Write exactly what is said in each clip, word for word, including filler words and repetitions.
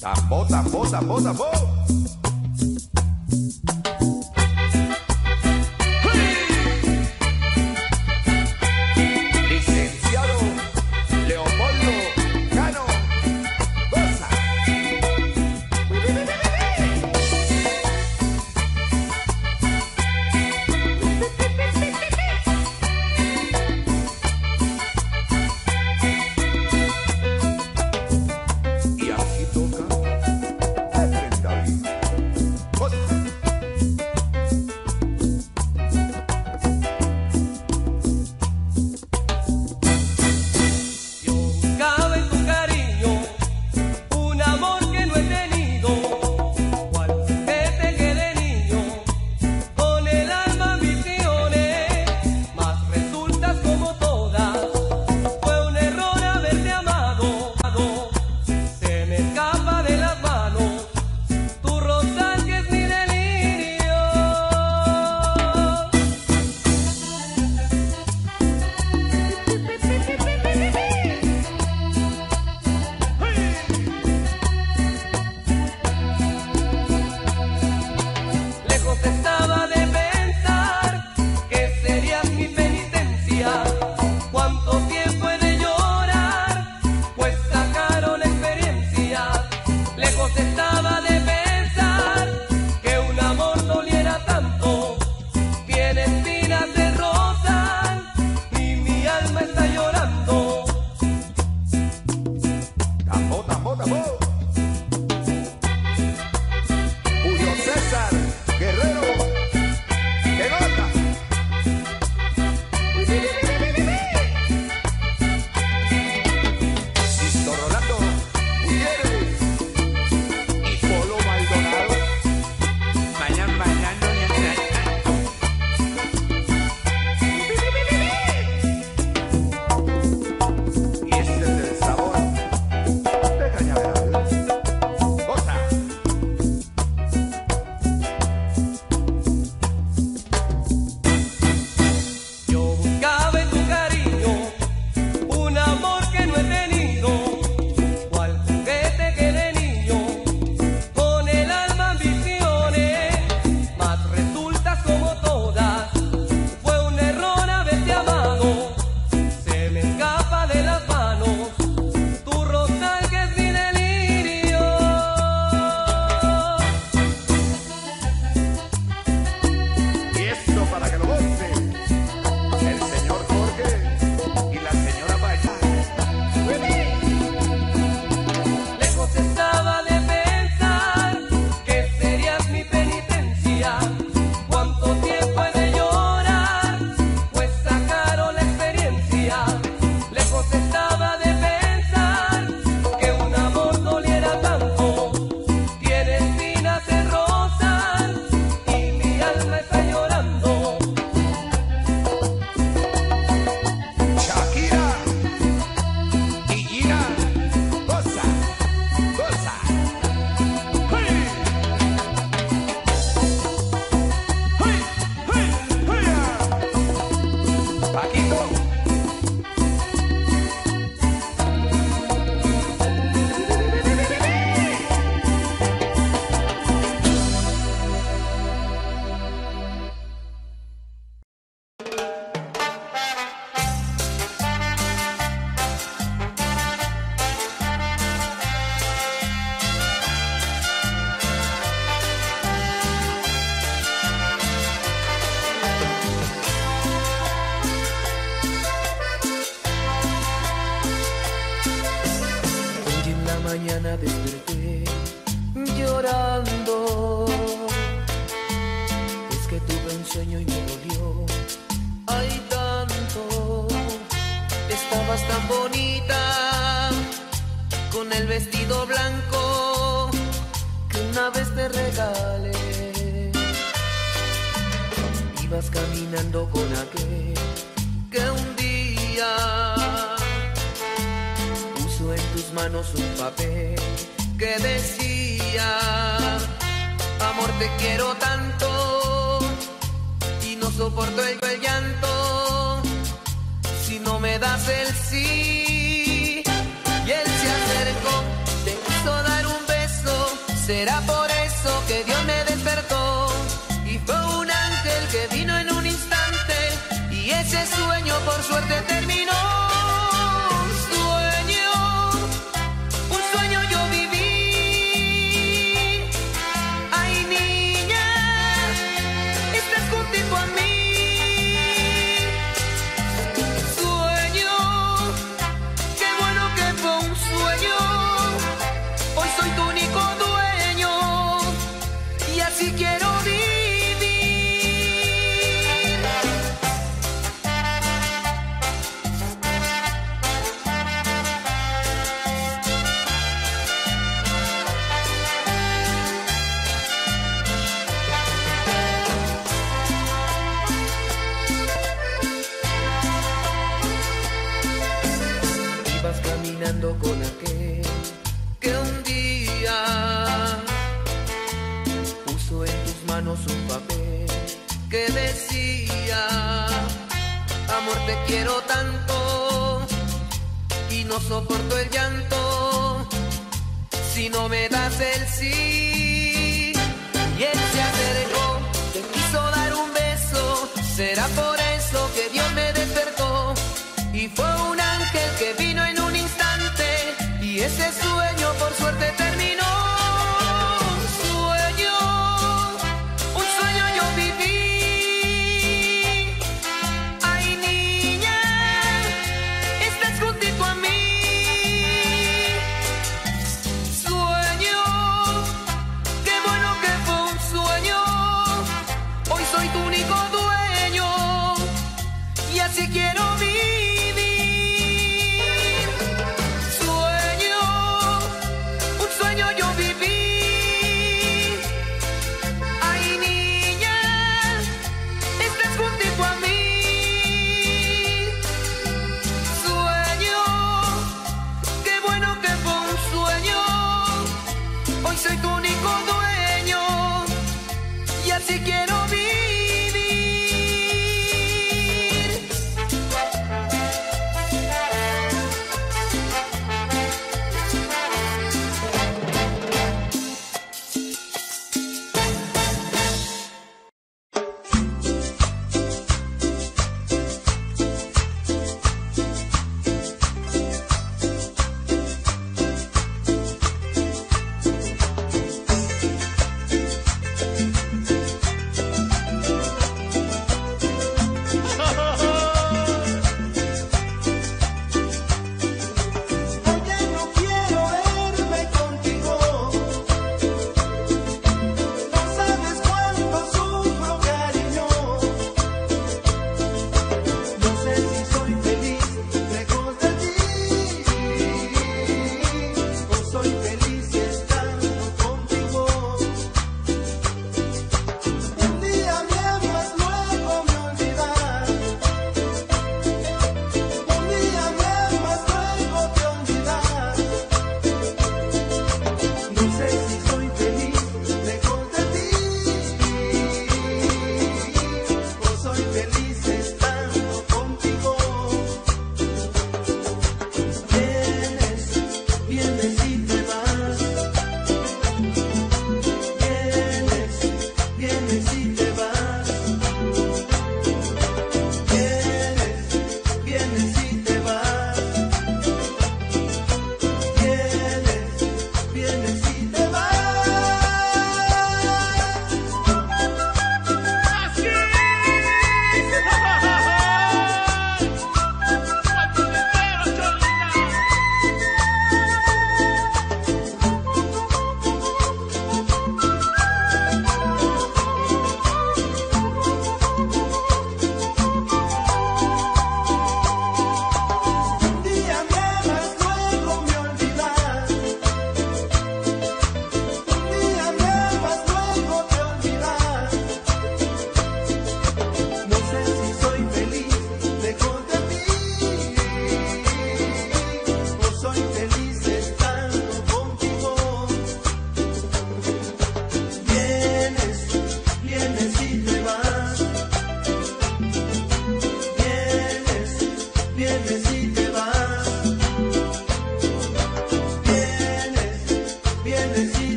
Tambor, tambor, tambor, tambor. Licenciado Leopoldo Cano. Goza. Y aquí toca Efren David. Goza. Yo buscaba en tu cariño un amor que no he tenido, cual juguete que de niño con el alma ambicioné, mas resultas como todas, fue un error haberte amado, se me escapa de las manos tu rosal que es mi delirio. Lejos estaba de pensar que serías mi penitencia. Cuánto tiempo he de llorar, pues sacaron la experiencia. Lejos estaba de pensar que un amor doliera tanto. Tiene espinas de rosal y mi alma está llorando. Tambor, tambor, tambor. Julio César Guerrero. ¡Que nota! Sisto Rolando Gutiérrez y Polo Maldonado. Vayan bailando mientras y este es el sabor de Cañaveral. Goza. Yo buscaba en tu cariño un amor que no he tenido, cual juguete que de niño con el alma ambicioné, mas resultas como todas, fue un error haberte amado, se me escapa de las manos tu rosal que es mi delirio. Y esto para que lo goce el señor Jorge y la señora Paya. Lejos estaba de pensar que serías mi penitencia. Cuánto tiempo he de llorar, pues sacaron la experiencia. Lejos estaba de pensar que un amor doliera tanto. Tiene espinas de rosal y mi alma está llorando. Shakira y Gina. Goza, goza. ¡Hey! ¡Hey! ¡Hey! ¡Hey! Paquito. Hoy en la mañana desperté llorando. Es que tuve un sueño y me dolió. Ay, tanto. Estabas tan bonita con el vestido blanco que una vez te regalé. Ibas caminando con aquel que un día puso en tus manos un papel que decía: amor, te quiero tanto y no soporto el, el llanto si no me das el sí. Y él se acercó, te quiso dar un beso Será por eso que Dios me despertó y fue un ángel que vino en un instante y ese sueño por suerte terminó. Sueño, un sueño yo viví. Ay niña, estás contigo a mí. Sueño, qué bueno que fue un sueño. Hoy soy tu único dueño y así quiero vivir. Ibas caminando con aquel que un día puso en tus manos un papel que decía: amor, te quiero tanto y no soporto el llanto si no me das el sí. Y él se acercó, te quiso dar un beso. Será por eso que Dios me despertó y fue un ángel que vino en un instante y ese sueño por suerte terminó. Sueño, un sueño yo viví. Ay niña, estás juntito a mí. Sueño, qué bueno que fue un sueño. Hoy soy tu único dueño y así quiero vivir. Sueño,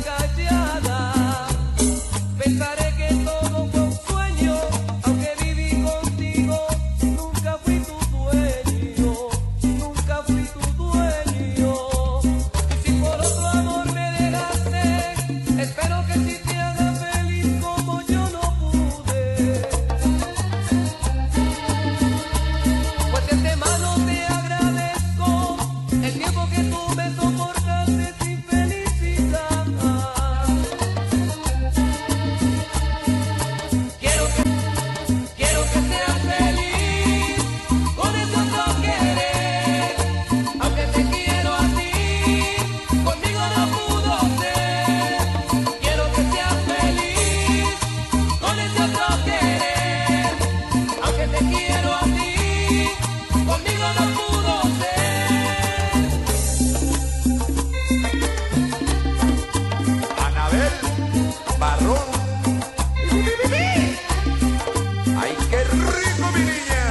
callada. Pensaré que todo fue un sueño, aunque viví contigo. Nunca fui tu dueño, nunca fui tu dueño. Y si por otro amor me dejaste, espero que si te haga feliz como yo no pude. Pues de antemano te agradezco el tiempo que tú me soportaste sin felicidad. Quiero que, quiero que seas feliz con ese otro querer. Aunque te quiero a ti, conmigo no pudo ser. Quiero que seas feliz con ese otro querer. Aunque te quiero a ti, conmigo no pudo ser. Anabel Barrón. ¡Ay, qué rico, mi niña!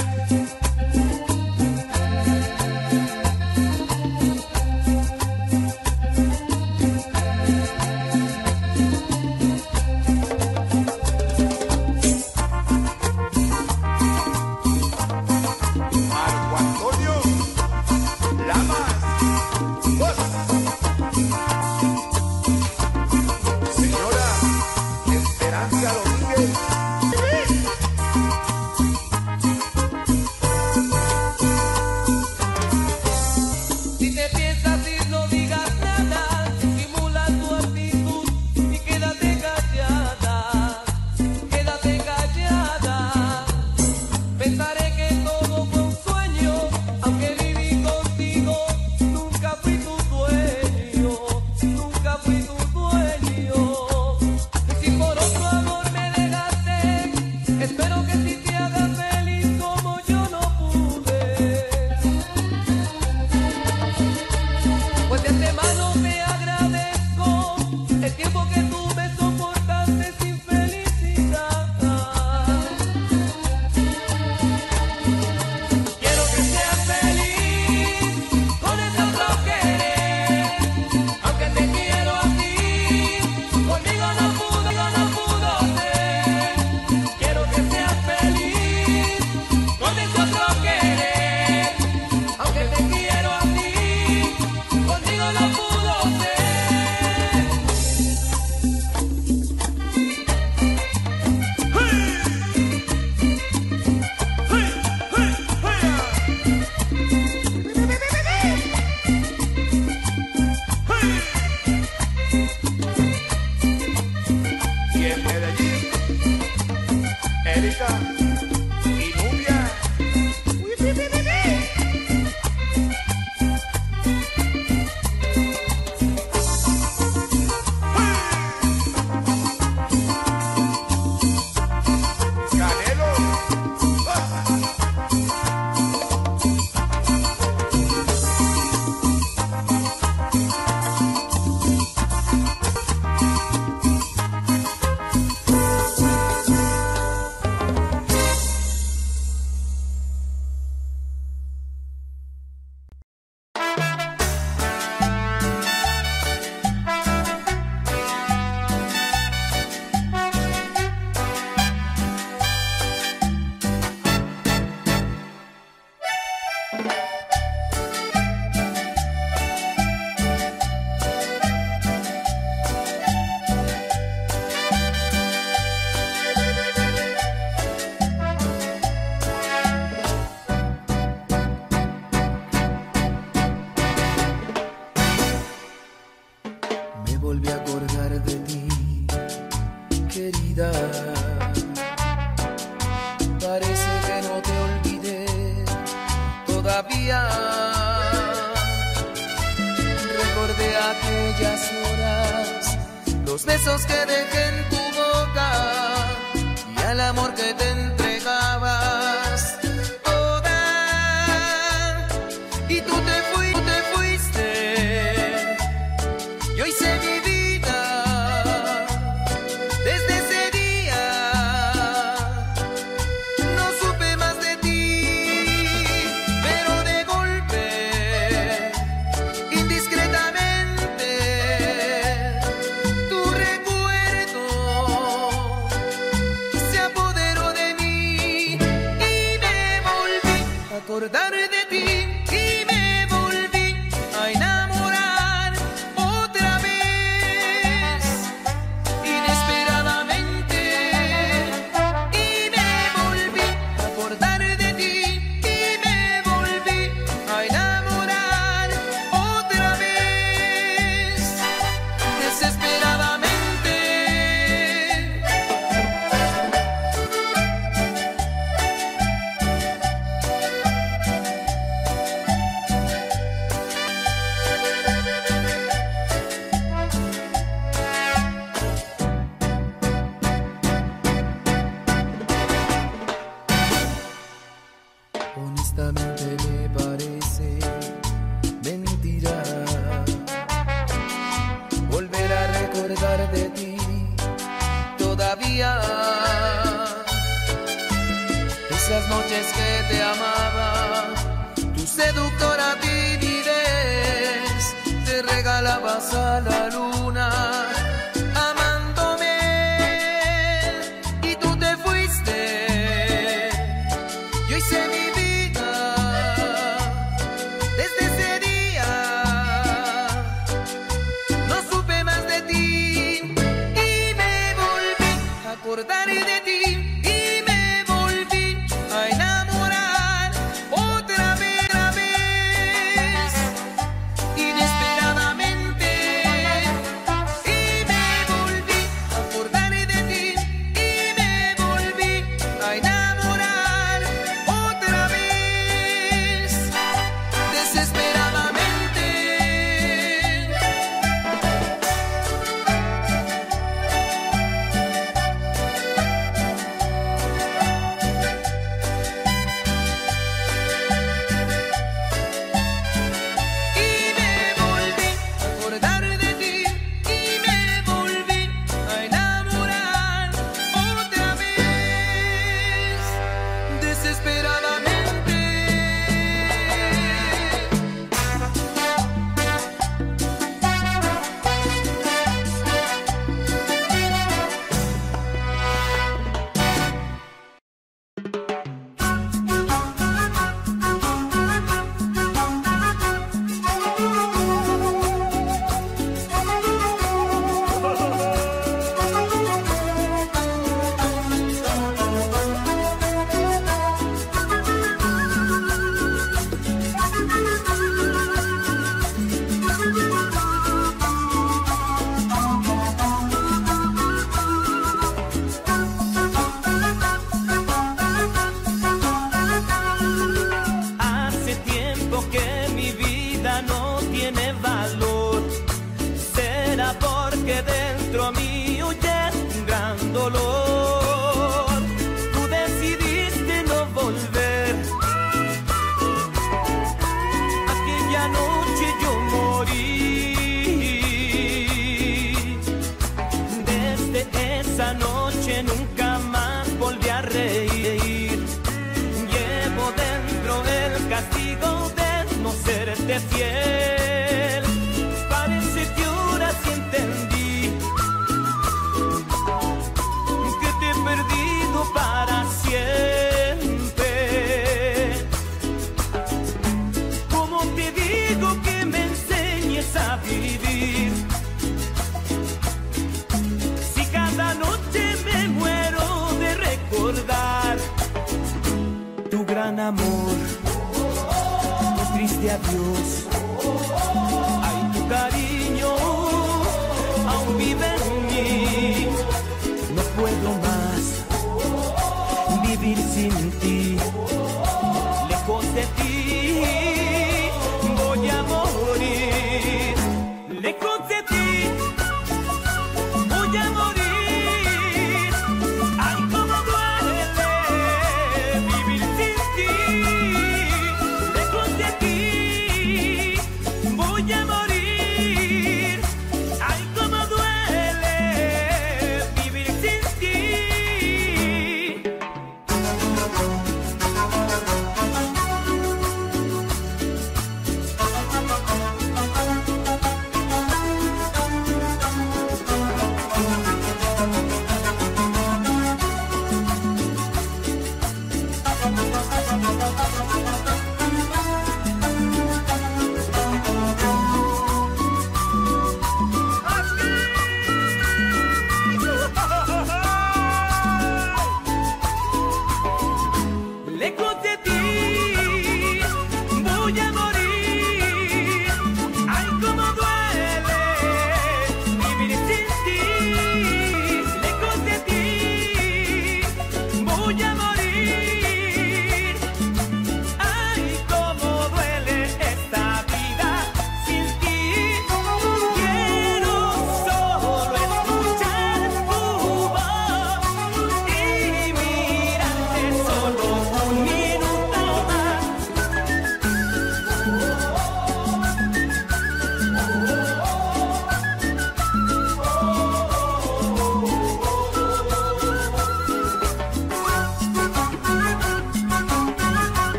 Marco Antonio Lamas. ¡Vos! Señora Esperanza Domínguez. Si te piensas ir, no digas nada, simula tu actitud y quédate callada, quédate callada. Pensaré que todo fue un sueño, aunque viví contigo. Nunca fui tu dueño, nunca fui tu dueño. Y si por otro amor me dejaste, espero que si te haga feliz como yo no pude. Pues de antemano te agradezco el tiempo que tú me soportaste sin felicidad. Quiero que seas feliz con ese otro querer. Aunque te quiero a ti, conmigo no pudo, no pudo ser. Quiero que seas feliz con ese otro querer. Aunque te quiero a ti, conmigo no pudo ser. Y en Medellín, Erika y Nubia. Canelo. Me volví a acordar de ti, querida. Parece que no te olvidé todavía. Recordé aquellas horas, los besos que dejé en tu boca y al amor que te entregabas. Toda, y tú te fuiste, te fuiste. Yo hice mi vida desde ese día. No supe más de ti, pero de golpe, indiscretamente, acordar de ti todavía. Esas noches que te amaba, tu seductora timidez, te regalabas a la luna, amándome, y tú te fuiste. Yo hice mi vida desde ese día, no supe más de ti y me volví a acordar de ti. Fiel, parece que ahora sí entendí que te he perdido para siempre. ¿Cómo te digo que me enseñes a vivir? Si cada noche me muero de recordar tu gran amor, triste adiós. Ay, tu cariño aún vive en mí. No puedo más vivir sin ti. Lejos de ti voy a morir. Lejos de ti voy a morir. Ay, cómo duele vivir sin ti. Lejos de ti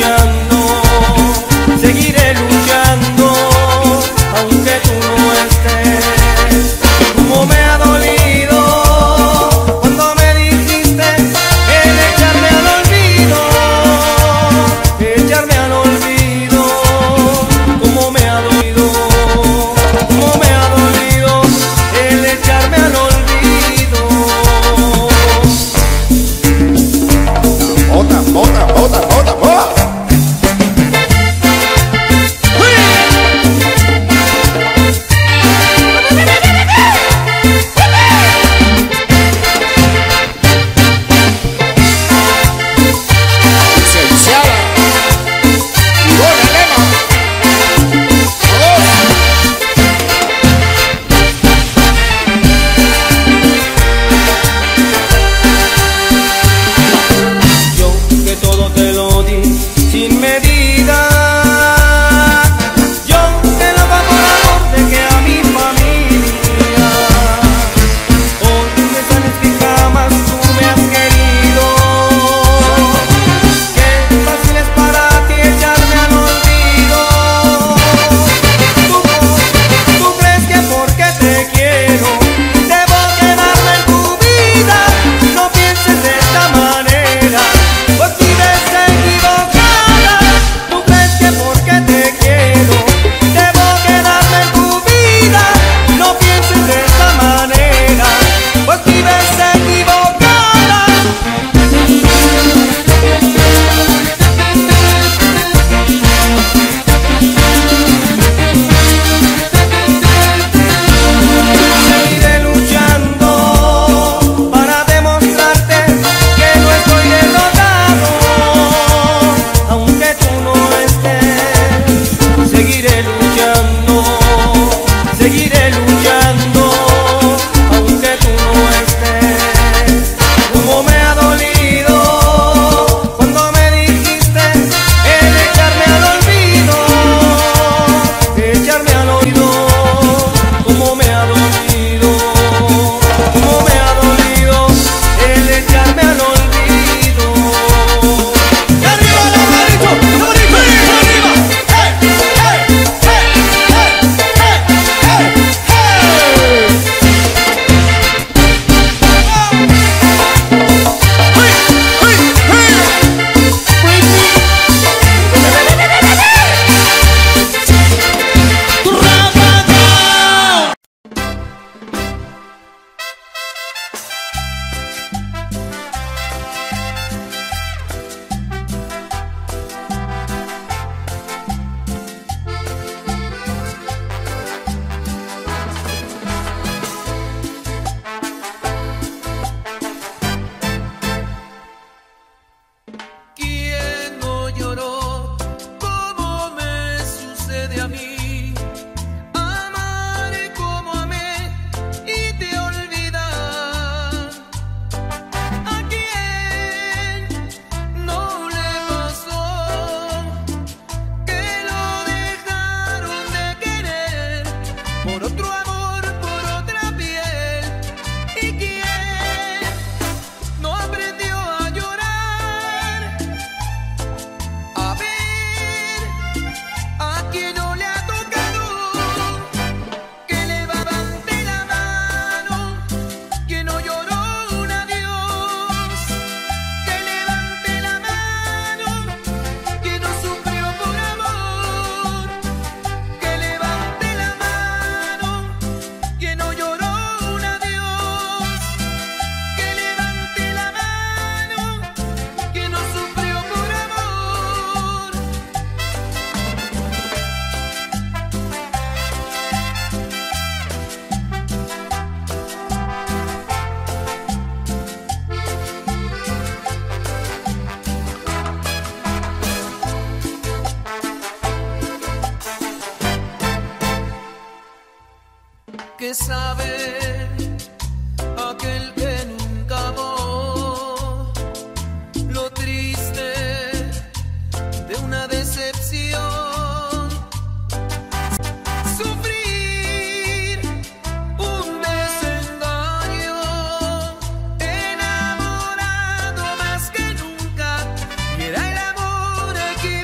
luchando, seguiré luchando, aunque tú no estés. Como me ha dolido cuando me dijiste el echarme al olvido, echarme al olvido. Como me ha dolido, como me ha dolido el echarme al olvido. Bota, bota, bota, bota, bota. Licenciada Ivonne Lema. Yo que todo te lo di sin medida, yo que lo hago por amor de que a mi familia. Hoy me sales que jamás tú me has querido. Qué fácil es para ti echarme al olvido. Tú, tú crees que porque te quiero debo quedarme en tu vida. No pienses de esta manera, pues vives equivocada. Tú crees que porque te quiero debo quedarme en tu vida. No pienses de esta manera, pues vives equivocada. Seguiré luchando para demostrarte que no estoy derrotado, aunque tú no estés. Seguiré luchando, seguiré luchando, aunque tú no estés. Como me ha dolido cuando me dijiste el echarme al olvido, echarme al olvido. Como me ha dolido, como me ha dolido el echarme al olvido. ¡Y arriba la manito! ¡Arriba! ¡Arriba! ¡Hey! ¡Hey! ¡Hey! ¡Hey! ¡Hey! ¿Quién no lloró como me sucede a mí? Amar como amé y te olvidar. ¿A quién no le pasó que lo dejaron de querer por otro amor, por otra piel? ¿Y quién no aprendió a llorar? A ver, a quien no le ha tocado que levante la mano, que no lloró un adiós, que levante la mano, que no sufrió por amor, que levante la mano, que no lloró un adiós, que levante la mano, que no sufrió por amor. Que sabe aquel que nunca amó lo triste de una decepción. Sufrir un desengaño, enamorado más que nunca, y era el amor que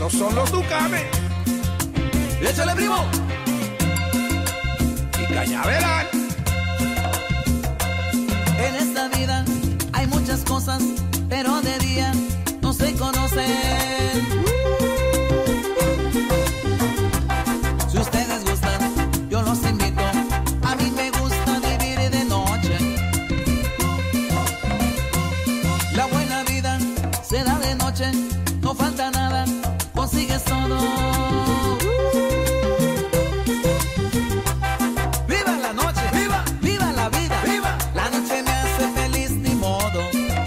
Estos son los Tucanes. ¡Échale, primo! Y Cañaveral. En esta vida hay muchas cosas, pero de día no se conocen. Si ustedes gustan, yo los invito. A mí me gusta vivir de noche. La buena vida se da de noche, no falta nada, consigues todo. ¡Viva la noche! ¡Viva! ¡Viva la vida! ¡Viva! La noche me hace feliz, ni modo.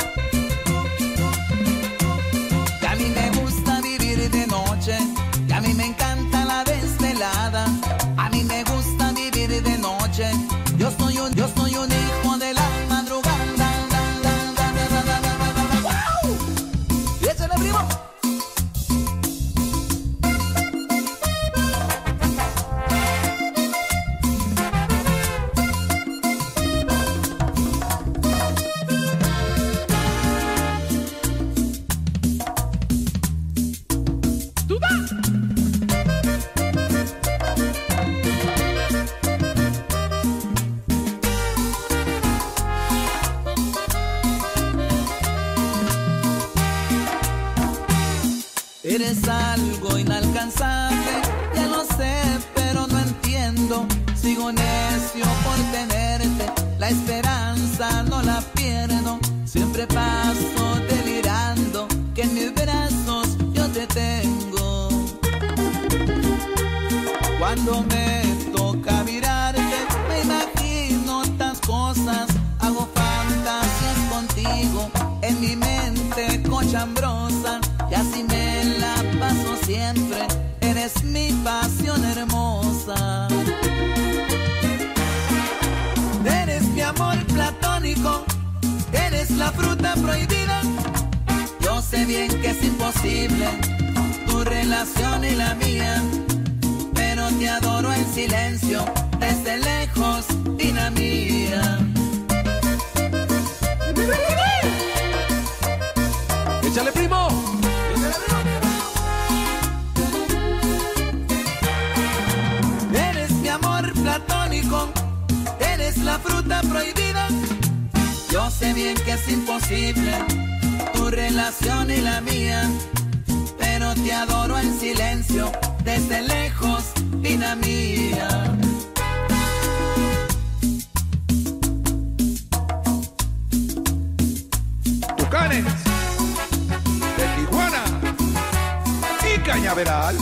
Que a mí me gusta vivir de noche, que a mí me encanta la desvelada. A mí me gusta vivir de noche. Yo soy un, yo soy un hijo de la madrugada. ¡Wow! ¡Y échale, primo! Eres algo inalcanzable, ya lo sé, pero no entiendo. Sigo necio por tenerte, la esperanza no la pierdo. Siempre paso delirando, que en mis brazos yo te tengo. Cuando me toca mirarte, me imagino tantas cosas. Hago fantasías contigo, en mi mente cochambrosa. Y así me la paso siempre, eres mi pasión hermosa. Eres mi amor platónico, eres la fruta prohibida. Yo sé bien que es imposible tu relación y la mía, pero te adoro en silencio, desde lejos, dinamía. ¡Échale, primo! Eres mi amor platónico, eres la fruta prohibida. Yo sé bien que es imposible tu relación y la mía, pero te adoro en silencio, desde lejos, dinamía. Tucanes de Tijuana y Cañaveral.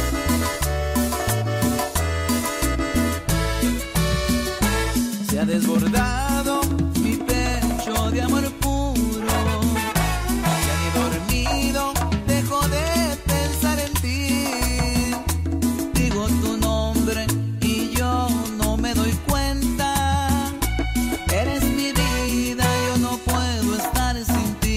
Se ha desbordado mi pecho de amor puro. Ya ni dormido dejo de pensar en ti. Digo tu nombre y yo no me doy cuenta. Eres mi vida, yo no puedo estar sin ti.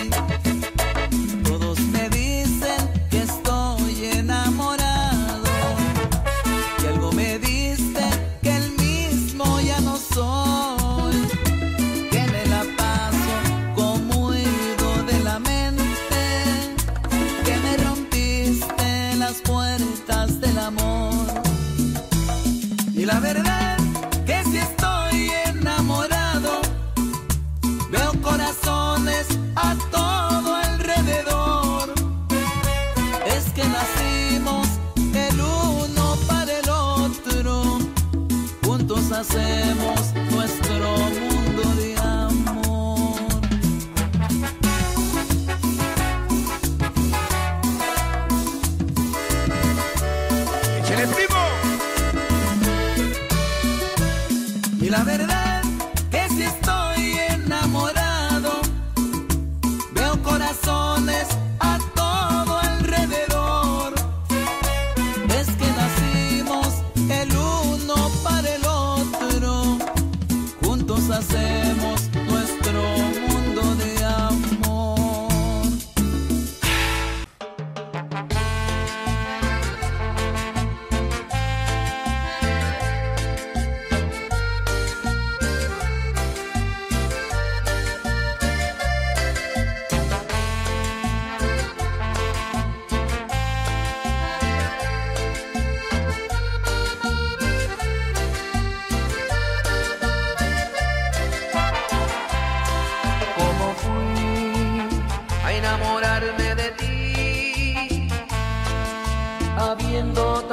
Todos me dicen que estoy enamorado, que algo me diste que el mismo ya no soy, que me la paso como huido de la mente, que me rompiste las puertas del amor. Y la verdad que si estoy enamorado, veo corazones a todo alrededor. Es que nacimos el uno para el otro, juntos hacemos nuestro mundo de amor. ¡Échale, primo! Y la verdad que si estoy enamorado, veo corazones a todo alrededor. Es que nacimos el uno para el otro, juntos hacemos nuestro mundo de amor.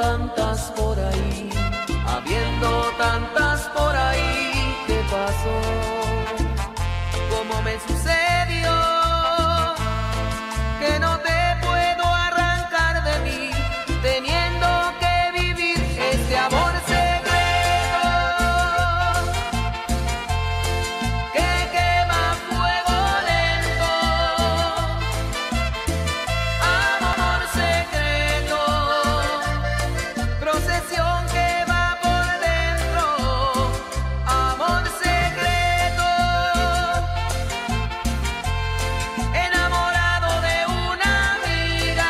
tantas por ahí, habiendo tantas por ahí, ¿qué pasó? ¿Cómo me sucedió? Que no te puedo arrancar de mí, teniendo que vivir este amor secreto que quema fuego lento. Amor secreto, procesión que va por dentro. Amor secreto, enamorado de una amiga.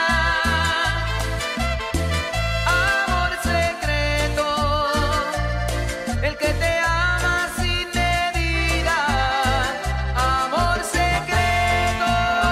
Amor secreto, el que te ama sin medida. Amor secreto.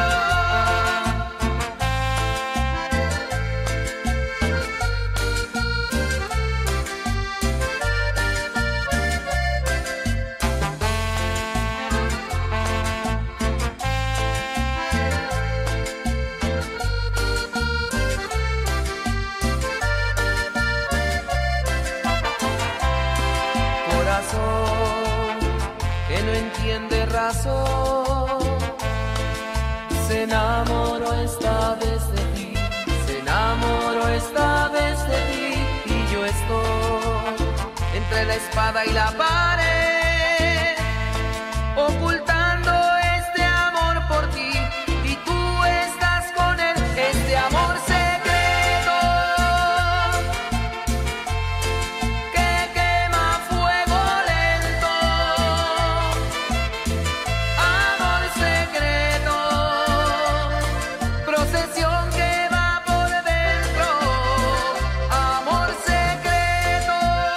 Corazón que no entiende razón, se enamoró esta vez de ti, se enamoró esta vez de ti, y yo estoy entre la espada y la pared, ocultando este amor por ti, y tú estás con él, este amor secreto que quema fuego lento. Amor secreto, procesión que va por dentro. Amor secreto,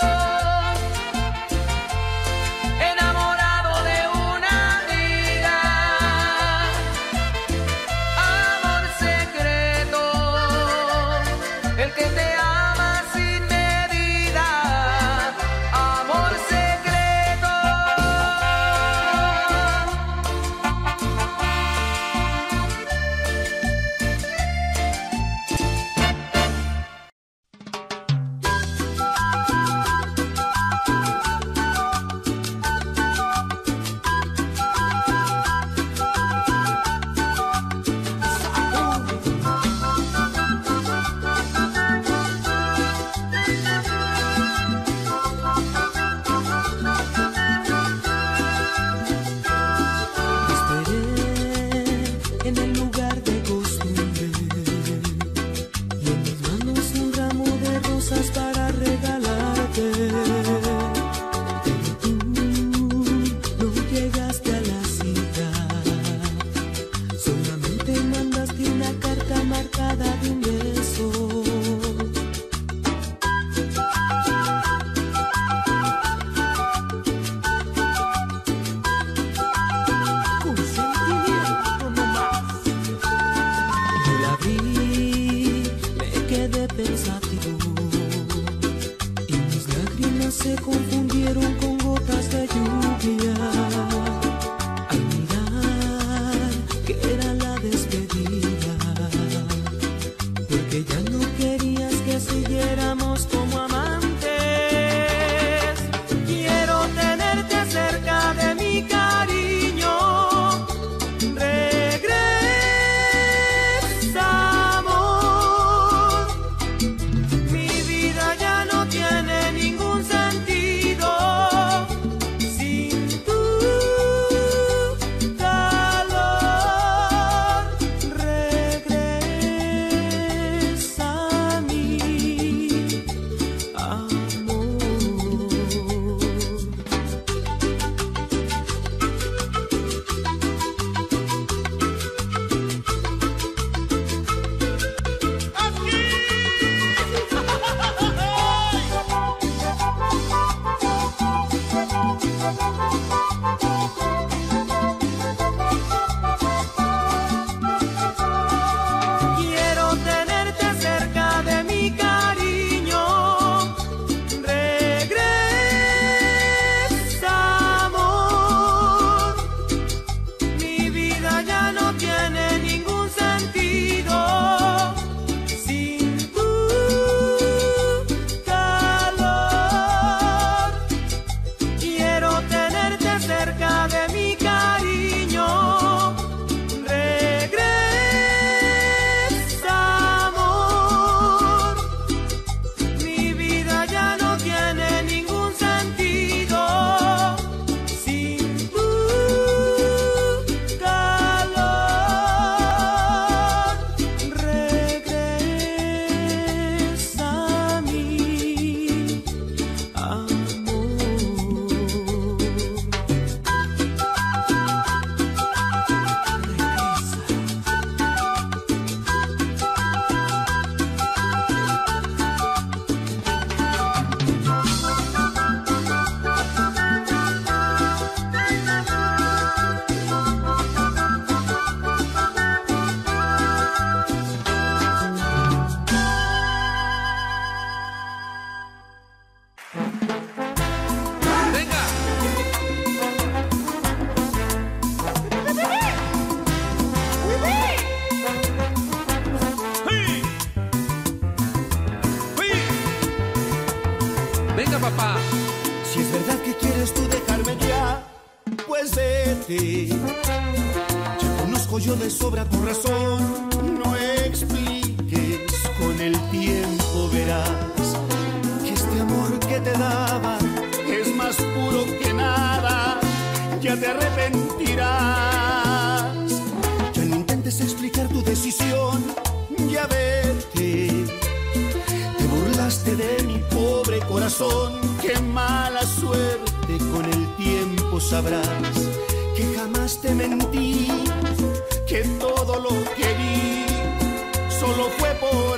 enamorado de una amiga. Amor secreto, el que te ama sin medida. Amor secreto. Esperé en el lugar de costumbre y en mis manos un ramo de rosas para regalarte. Pero tú no llegaste a la cita, solamente mandaste una carta marcada de un beso. Con sentimiento nomás. Yo la abrí, me quedé pensativo y mis lágrimas se confundieron con gotas de lluvia. Al mirar que era la despedida, porque ya no querías que siguiéramos como amantes. Quiero tenerte cerca de mi cariño. Regresa, amor. Mi vida ya no tiene ningún sentido sin tu calor. Regresa a mí, amor. Quiero tenerte cerca de mi cariño. Regresa, amor. Mi vida ya no tiene ningún sentido sin tu vete. Ya conozco yo de sobra tu razón. No expliques, con el tiempo verás que este amor que te daba es más puro que nada. Ya te arrepentirás. Ya no intentes explicar tu decisión. Ya vete. Te burlaste de mi pobre corazón. Qué mala suerte, con el tiempo sabrás que jamás te mentí, que todo lo que vi solo fue por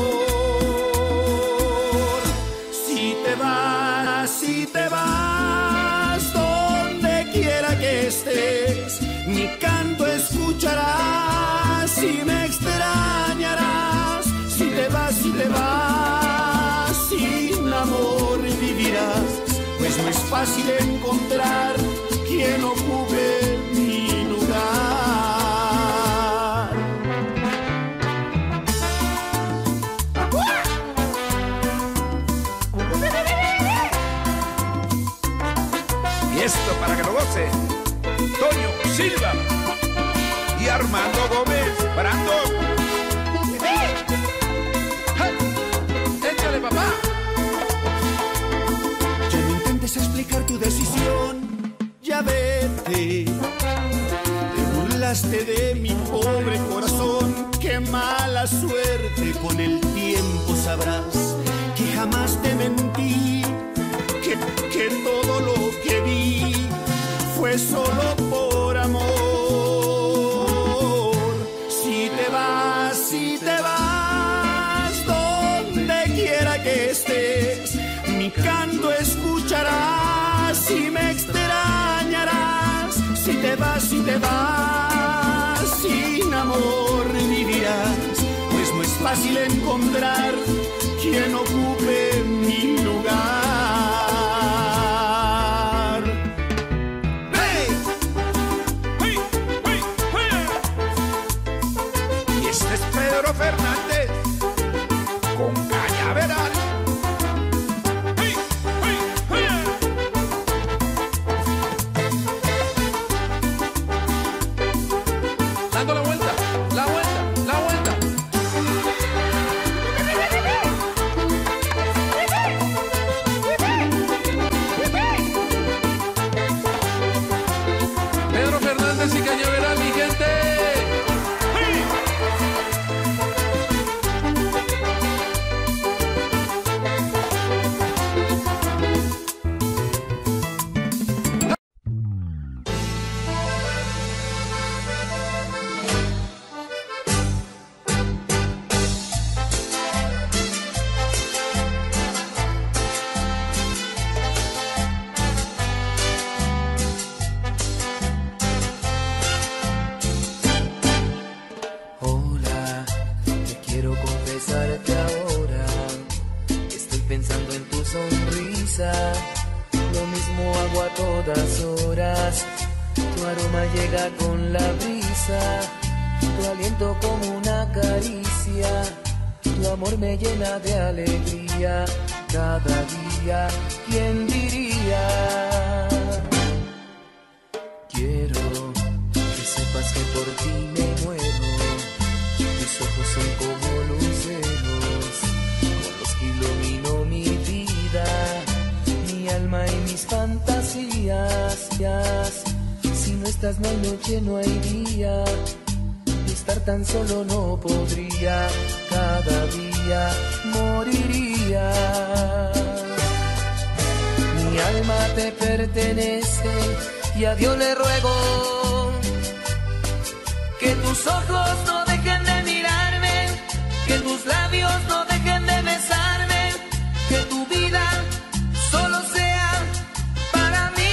amor. Si te vas, si te vas, donde quiera que estés, mi canto escucharás y me extrañarás. Si te vas, si te vas, sin amor vivirás, pues no es fácil encontrar quien ocupe mi lugar. Y esto para que lo goce Toño Silva y Armando Gómez Brandon. Échale, papá. Ya no intentes explicar tu decisión. Ya vete. Te burlaste de mi pobre corazón. Qué mala suerte, con el tiempo sabrás que jamás te mentí, que, que todo lo que vi fue solo por amor. Si te vas, si te vas, donde quiera que estés, mi canto escucharás y me extrañarás. Si te vas, si te vas, sin amor vivirás, pues no es fácil encontrar quien ocupe mi lugar. ¡Hey! ¡Hey! ¡Hey! ¡Hey! Y este es Pedro Fernández con Cañaveral. ¡Hey! ¡Hey! ¡Hey! Dando la vuelta, la vuelta, la vuelta. Pedro Fernández y Cañaveral, mi gente. Hola, te quiero confesarte ahora. Estoy pensando en tu sonrisa. Lo mismo hago a todas horas. Tu aroma llega con la brisa. Tu aliento como una caricia. Tu amor me llena de alegría. Cada día, ¿quién diría? Quiero que sepas que por ti me muero. Tus ojos son como luceros, con los que ilumino mi vida, mi alma y mis fantasías. Si no estás no hay noche, no hay día. Estar tan solo no podría. Cada día moriría. Mi alma te pertenece y a Dios le ruego que tus ojos no dejen de mirarme, que tus labios no dejen de besarme, que tu vida solo sea para mí.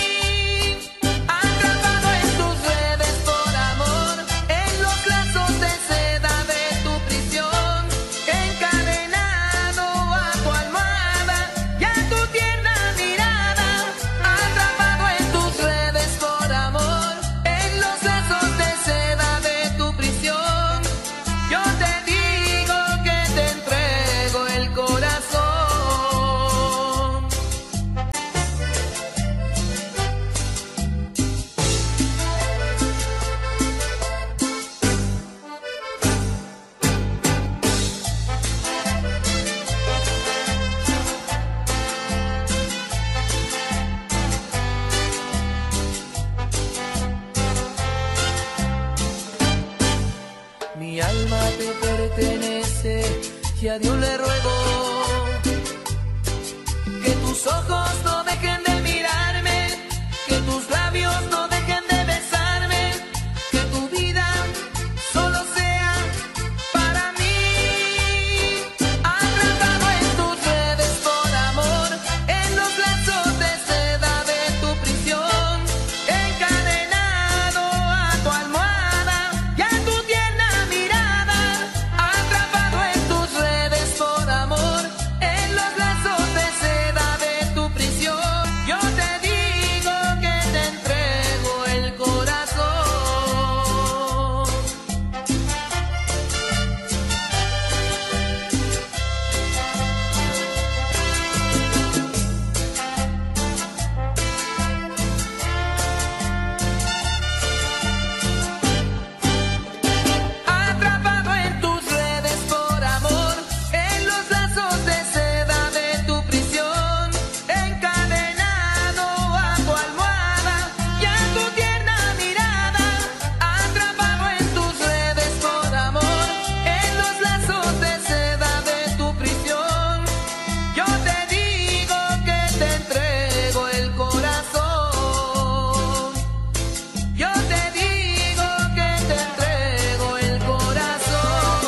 Atrapado en tus redes por amor, en los lazos de seda de tu prisión, encadenado a tu almohada y a tu tierna mirada. Atrapado en tus redes por amor, en los lazos de seda de tu prisión, yo te digo que te entrego el corazón. y a Dios le ruego que tus ojos no dejen de mirarme, que tus labios no dejen de besarme, que tu vida solo sea para mí. Atrapado en tus redes por amor, en los lazos de seda de tu prisión, encadenado a tu almohada y a tu tierna mirada. Atrapado en tus redes por amor, en los lazos de seda de tu prisión, yo te digo que te entrego el corazón. Atrapado en tus redes por amor, en los lazos de seda de tu prisión, encadenado a tu almohada y a tu tierna mirada. Atrapado en tus redes por amor, en los lazos de seda de tu prisión, yo te digo que te entrego el corazón. Yo te digo que te entrego el corazón.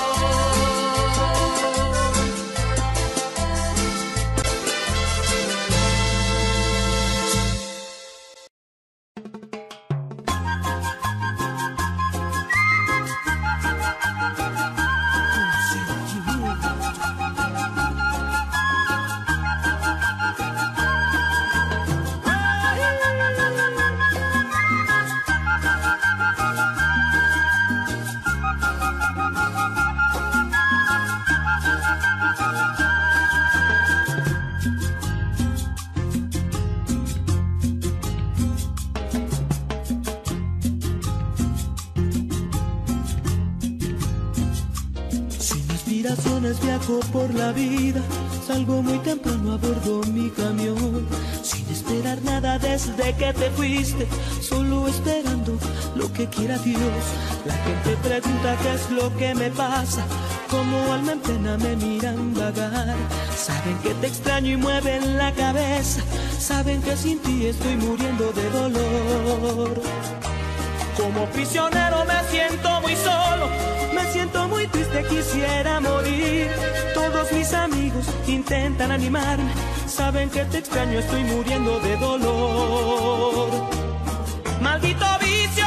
Sin aspiraciones viajo por la vida, salgo muy temprano a bordo mi camión, sin esperar nada desde que te fuiste, solo esperando lo que quiera Dios. La gente pregunta qué es lo que me pasa, como alma en pena me miran vagar. Saben que te extraño y mueven la cabeza, saben que sin ti estoy muriendo de dolor. Como prisionero me siento muy solo, me siento muy triste, quisiera morir. Todos mis amigos intentan animarme, saben que te extraño, estoy muriendo de dolor. Maldito vicio,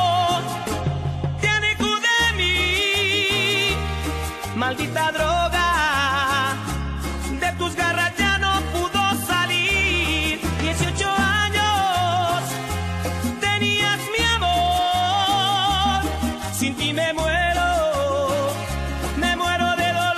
tiene cu de mí, maldita droga, de tus garras ya no pudo salir. Dieciocho años tenías mi amor, sin ti me muero, me muero de dolor.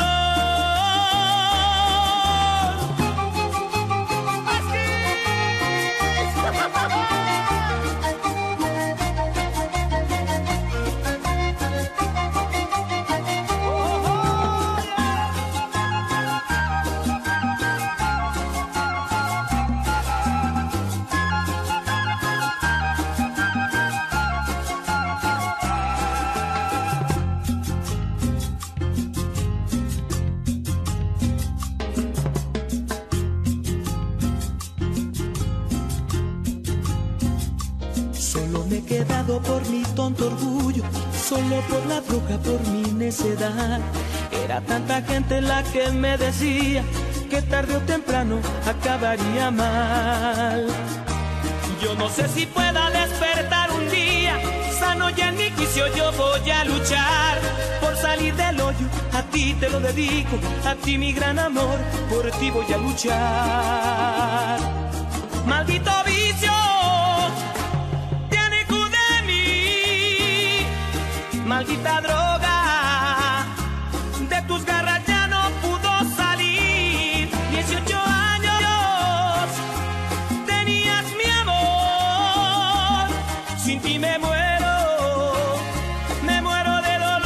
Solo me he quedado por mi tonto orgullo, solo por la droga, por mi necedad. Era tanta gente la que me decía que tarde o temprano acabaría mal. Yo no sé si pueda despertar un día sano y en mi juicio yo voy a luchar por salir del hoyo. A ti te lo dedico, a ti mi gran amor, por ti voy a luchar. Maldito vicio, tiene cu de mí, maldita droga, de tus garras ya no pudo salir. Dieciocho años tenías mi amor, sin ti me muero, me muero de dolor.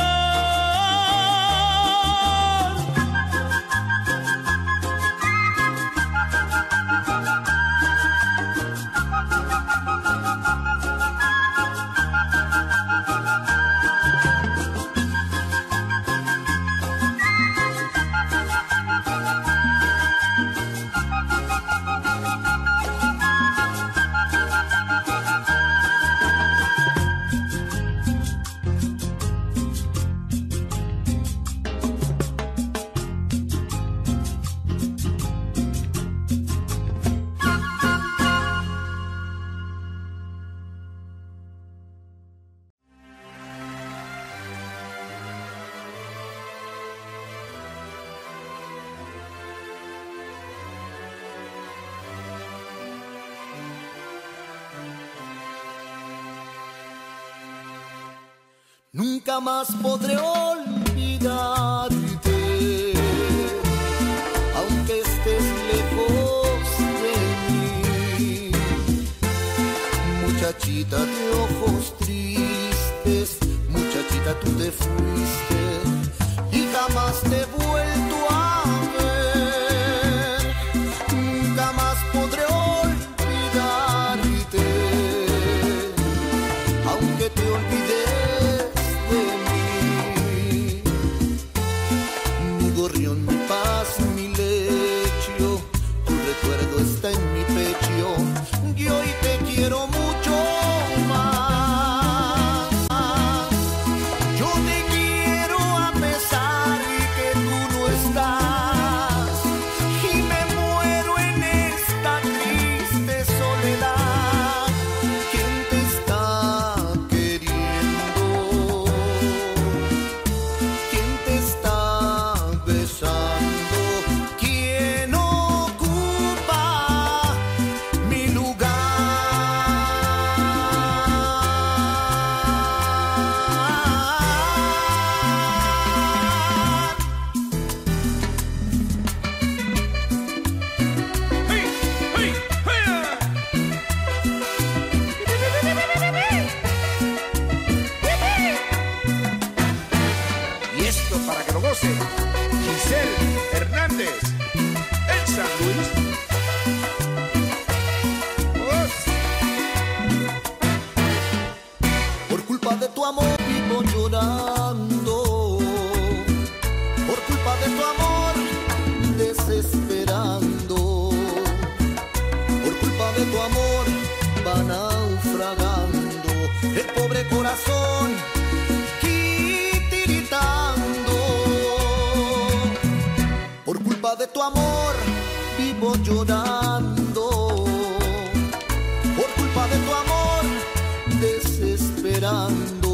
Nunca más podré olvidarte, aunque estés lejos de mí. Muchachita de ojos tristes, muchachita tú te fuiste y jamás te he vuelto a ver. Nunca más podré olvidarte, aunque te olvides de mí. Mi gorrión, mi paz, mi lecho, tu recuerdo está en mi pecho y hoy te quiero mucho más. Yo te quiero a pesar de que tú no estás y me muero en esta triste soledad. ¿Quién te está queriendo? ¿Quién te está besando? ¿Quién ocupa mi lugar? ¡Hey! ¡Hey! ¡Hey! Y esto para que lo goce Giselle Hernández, el San Luis. ¡Os! Por culpa de tu amor vivo llorando, por culpa de tu amor desesperando, por culpa de tu amor va naufragando el pobre corazón titiritando. Por culpa de tu amor vivo llorando, por culpa de tu amor desesperando.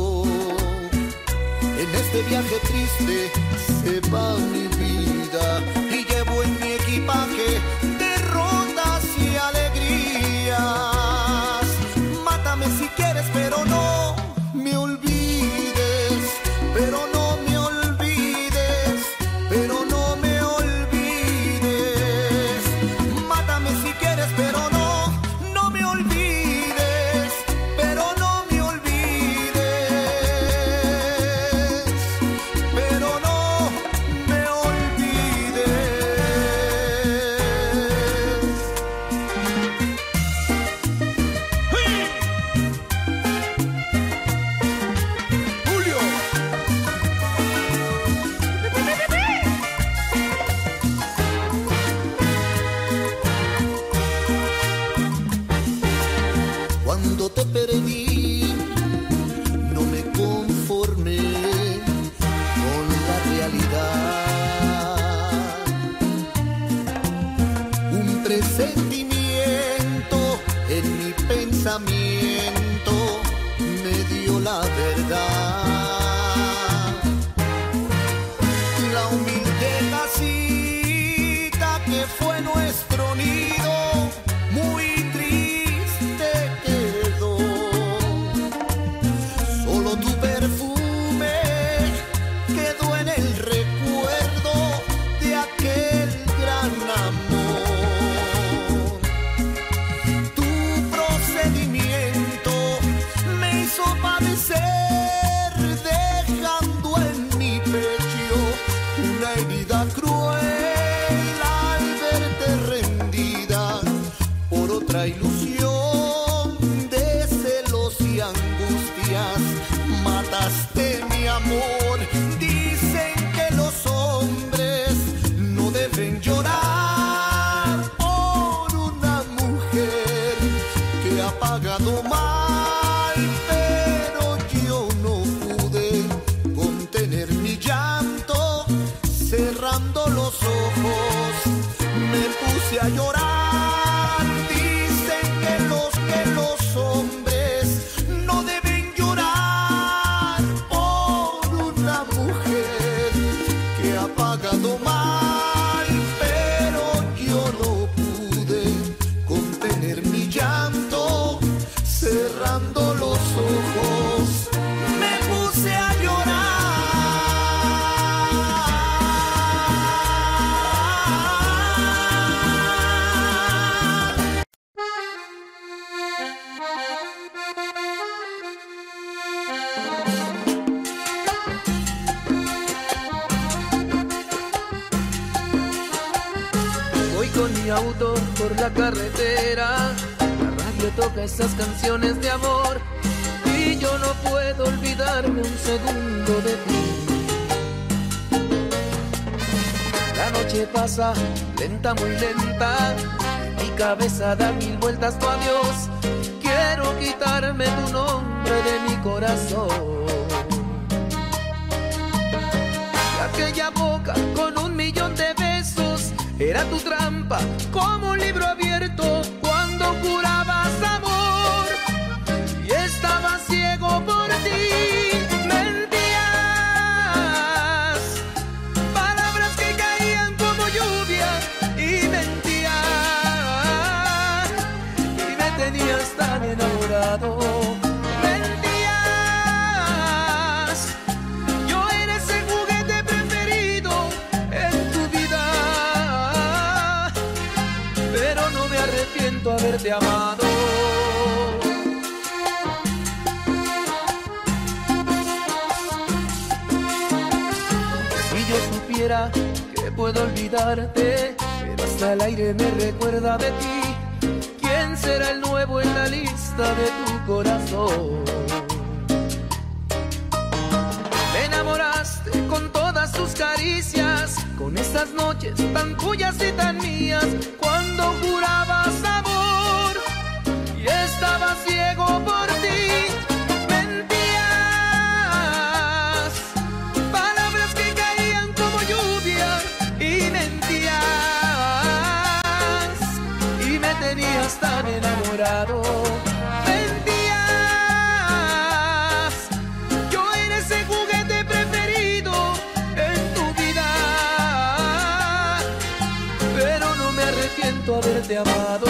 En este viaje triste se va mi vida y llevo en mi equipaje derrotas y alegrías. Mátame si quieres, pero no me olvides, pero no me olvides, pero no me olvides. Mátame si quieres, pero no, no me olvides, pero no me olvides, pero no me olvides. Julio. Cuando te perdí, no me conformé con la realidad. Un presentimiento en mi pensamiento me dio la verdad. La humilde casita que fue nuestro nido muy triste quedó. Solo tu perfume quedó en el recuerdo de aquel gran amor. Tu procedimiento me hizo padecer, dejando en mi pecho una herida cruel al verte rendida por otra ilusión de celos y angustias. Mataste mi amor. Dicen que los hombres no deben llorar por una mujer que ha pagado mal, pero yo no pude contener mi llanto. Cerrando los ojos me puse a llorar. Dicen que los que los hombres no deben llorar por una mujer Voy con mi auto por la carretera, la radio toca esas canciones de amor y yo no puedo olvidarme un segundo de ti. La noche pasa lenta, muy lenta, mi cabeza da mil vueltas tu adiós. Quiero quitarme tu nombre de mi corazón. Y aquella boca con un millón de besos era tu trampa, como un libro abierto cuando jurabas amor. Y estaba ciego por ti, mentías, palabras que caían como lluvia y mentías, y me tenías tan enamorado. Mentías, yo era ese juguete preferido en tu vida, pero no me arrepiento haberte amado. Si yo supiera que puedo olvidarte, pero hasta el aire me recuerda de ti. ¿Quién será el nuevo en la lista de tu corazón? Me enamoraste con todas tus caricias, con esas noches tan tuyas y tan mías, cuando jurabas amor y estaba ciego por ti. Mentías, palabras que caían como lluvia y mentías, y me tenías tan enamorado. Mentías, yo era ese juguete preferido en tu vida, pero no me arrepiento haberte amado.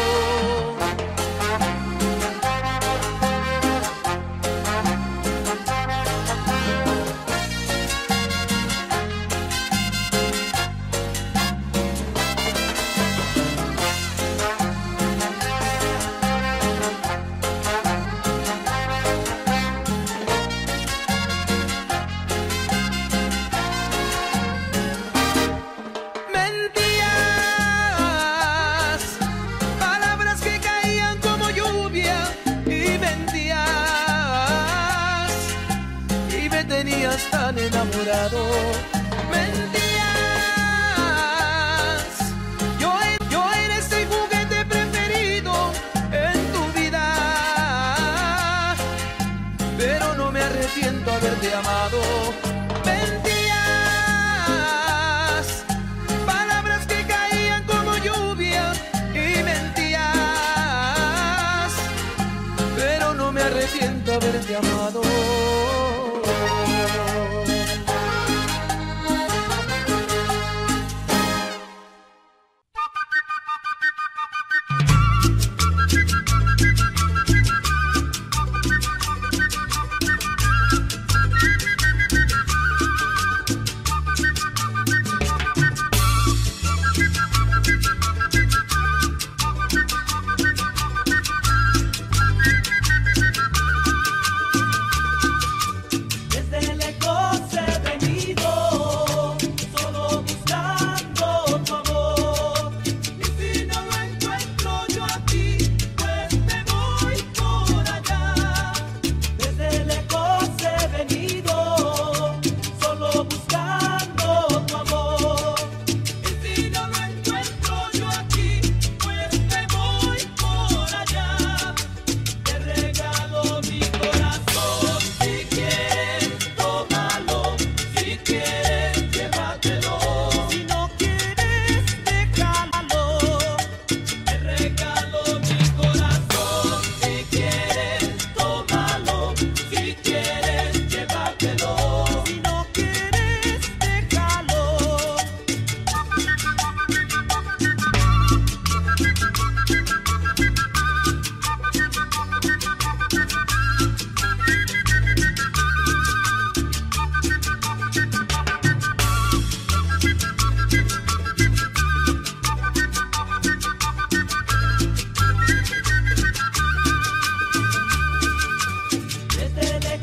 Mentías, palabras que caían como lluvia y mentías, y me tenías tan enamorado. Mentías, yo, e- yo era ese juguete preferido en tu vida, pero no me arrepiento haberte amado. Mentías, palabras que caían como lluvia y mentías, pero no me arrepiento haberte amado.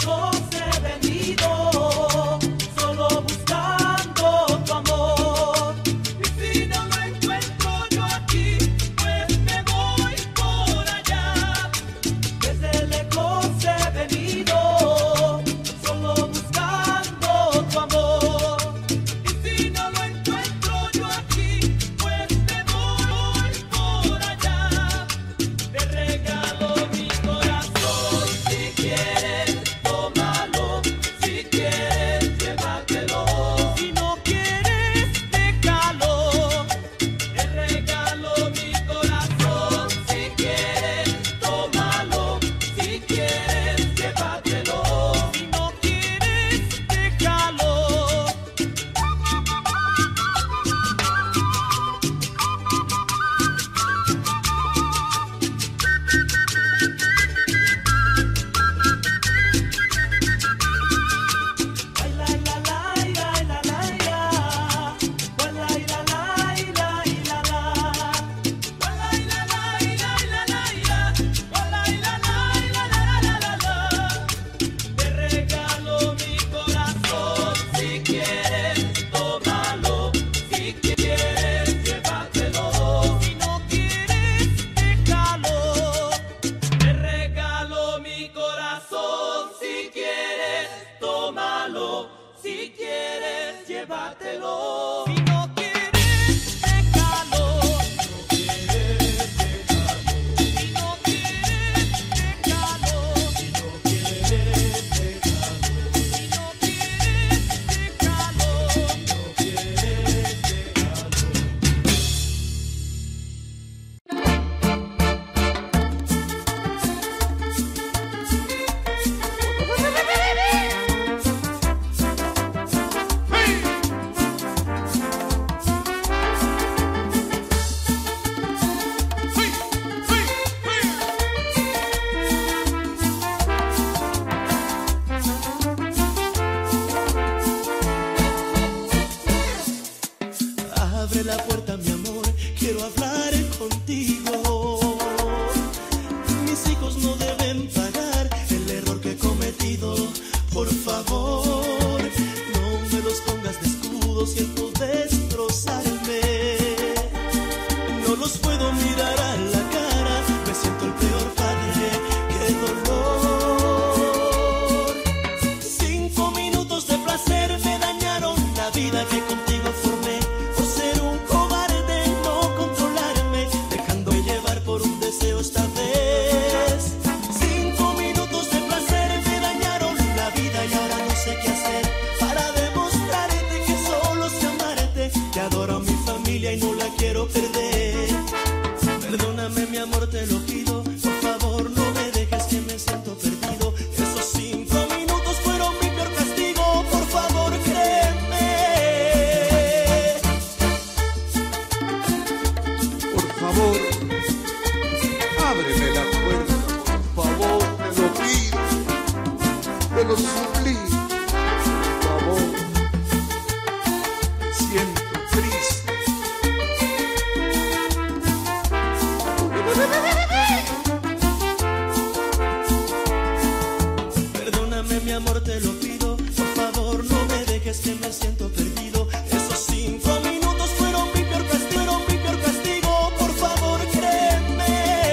lejos he venido, solo buscando tu amor. Y si no lo encuentro yo aquí, pues me voy por allá. Desde lejos he venido, solo buscando tu amor. Y si no lo encuentro yo aquí, pues me voy por allá. Te regalo mi corazón, si quieres, tómalo. Si quieres, llévatelo. Si no quieres, déjalo. Te regalo mi corazón, si quieres, tómalo. Si quieres, llévatelo. Si no quieres, déjalo. Ay, la, la, la, la, la, la, la. Ay, la, la, la, la, la, la. Ay, la, la, la, la, la, la. Ay, la, la, la, la, la, la. Te regalo mi corazón, si quieres, tómalo. Si quieres, llévatelo. Si no quieres, déjalo. Te regalo mi corazón, si quieres, tómalo. Si quieres, llévatelo. Si no quieres, déjalo. Si no quieres, déjalo. Si no quieres, déjalo. Si no quieres, déjalo. Si no quieres, déjalo. Abre la puerta, mi amor, quiero hablar contigo. Mis hijos no deben pagar el error que he cometido. Por favor, no me los pongas de escudo, siento destrozarme. No los puedo mirar a la cara, me siento el peor padre, qué dolor. Cinco minutos de placer me dañaron la vida que contigo formé. Por ser un cobarde, no controlarme, dejándome llevar por un deseo esta vez. Cinco minutos de placer me dañaron la vida y ahora no sé qué hacer para demostrarte que solo sé amarte. Que adoro a mi familia y no la quiero perder. Perdóname, mi amor, te lo pido. Por favor, no me dejes, que me siento perdido. Esos cinco minutos fueron mi peor castigo. Por favor, créeme. Por favor, ábreme la puerta, por favor, te lo pido, te lo suplico, por favor. Me siento triste. Perdóname, mi amor, te lo pido. Por favor, no me dejes, que me siento perdido. Esos cinco minutos fueron mi peor castigo, fueron mi peor castigo. Por favor, créeme.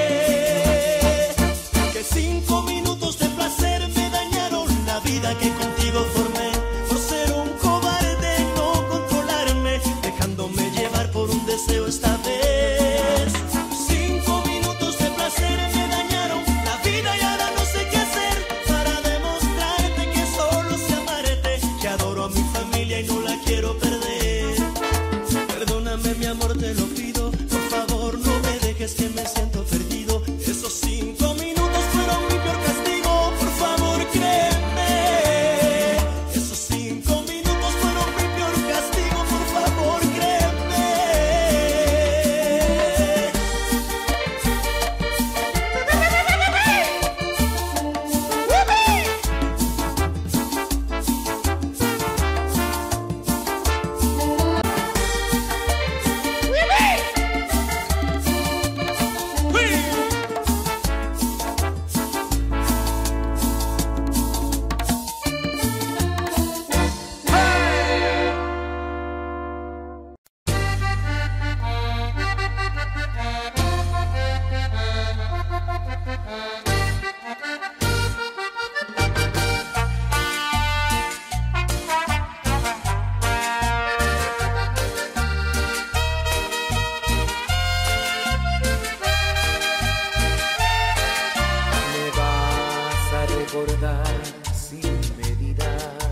Que cinco minutos de placer me dañaron la vida que contigo formé. Por ser un cobarde, no controlarme, dejándome llevar por un deseo esta vez. Cinco minutos de placer me dañaron la vida y ahora no sé qué hacer para demostrarte que solo sé amarte. Que adoro a mi familia y no la quiero perder. Perdóname, mi amor, te lo pido. Por favor, no me dejes, que me siento perdido. Esos cinco minutos fueron mi peor castigo. Por favor, créeme. amar sin medida.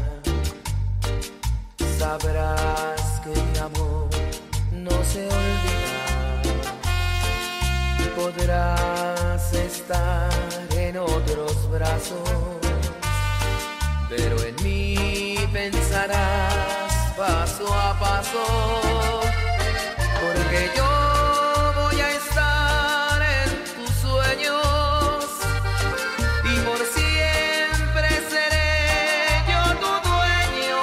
Sabrás que mi amor no se olvida y podrás estar en otros brazos, pero en mí pensarás paso a paso, porque yo voy a estar en tus sueños y por siempre seré yo tu dueño.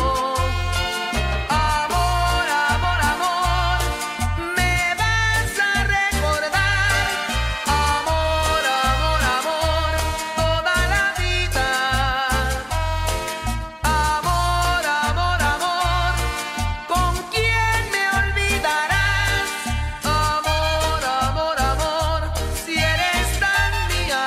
Amor, amor, amor, me vas a recordar. Amor, amor, amor, toda la vida. Amor, amor, amor, ¿con quién me olvidarás? Amor, amor, amor, si eres tan mía.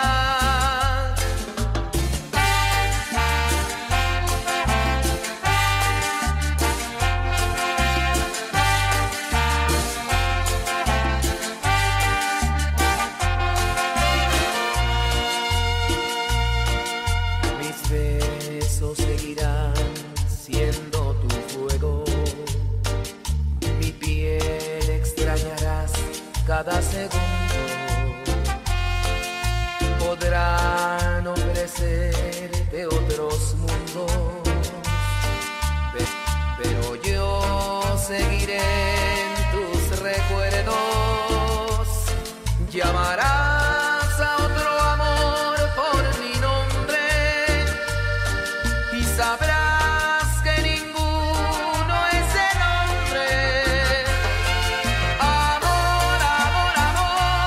Mis besos seguirán siendo tu fuego, mi piel extrañarás cada segundo. Podrán ofrecerte otros mundos, pe- pero yo seguiré en tus recuerdos. Llamarás a otro amor por mi nombre y sabrás que ninguno es el hombre. Amor, amor, amor,